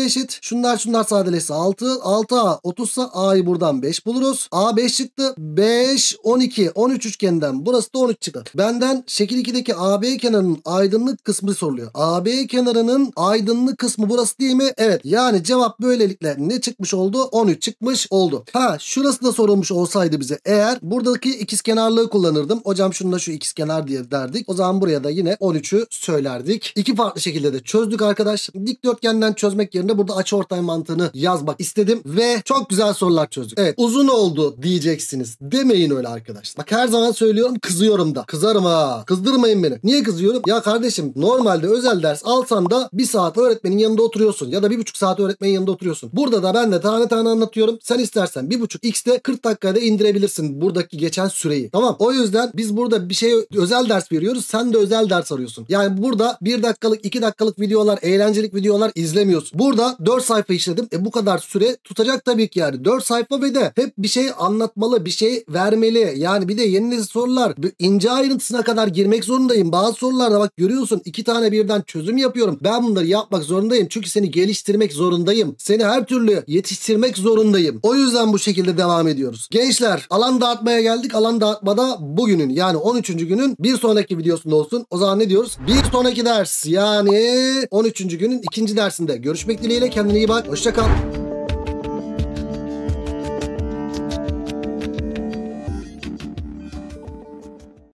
eşit. Şunlar sadeleşse 6. 6A 30'sa A'yı buradan 5 buluruz. A 5 çıktı. 5, 12, 13 üçgeninden. Burası da 13 çıktı. Benden şekil 2'deki AB kenarının aydınlık kısmı soruluyor. AB kenarının aydınlık kısmı burası değil mi? Evet. Yani cevap böylelikle ne çıkmış oldu? 13 çıkmış oldu. Ha, şurası da sorulmuş olsaydı bize eğer buradaki ikizkenarlığı kullanırdım. Hocam şununla şu ikizkenar diye derdik. O zaman buraya da yine 13'ü söylerdik. İki farklı şekilde de çözdük arkadaş. Dikdörtgenden çözmek yerine burada açıortay mantığını yazmak istedim ve çok güzel sorular çözdük. Evet, uzun oldu diyeceksiniz. Demeyin öyle arkadaşlar. Bak her zaman söylüyorum, kızıyorum da. Kızarım ha. Kızdırmayın beni. Niye kızıyorum? Ya kardeşim, normalde özel ders alsan da 1 saat öğretmenin yanında oturuyorsun ya da 1,5 saat öğretmenin yanında oturuyorsun. Burada da ben de tane tane anlatıyorum. Sen istersen 1,5x'te 40 dakikada indirebilirsin buradaki geçen süreyi. Tamam. O yüzden biz burada bir şey özel ders veriyoruz. Sen de özel ders arıyorsun. Yani burada 1 dakikalık 2 dakikalık videolar, eğlencelik videolar izlemiyorsun. Burada 4 sayfa işledim. Bu kadar süre tutacak tabii ki yani. 4 sayfa ve de hep bir şey anlatmalı, bir şey vermeli. Yani bir de yeni nesil sorular ince ayrıntısına kadar girmek zorundayım. Bazı sorularda bak görüyorsun 2 tane birden çözüm yapıyorum. Ben bunları yapmak zorundayım. Çünkü seni geliştirmek zorundayım. Seni her türlü yetiştirmek zorundayım. O yüzden bu şekilde devam ediyoruz. Gençler, alan dağıtmaya geldik. Alan dağıtmada bugünün yani 13. günün bir sonraki videosunda olsun. O zaman ne diyoruz? Bir sonraki ders yani 13. günün 2. dersinde görüşmek dileğiyle. Kendine iyi bak. Hoşça kal.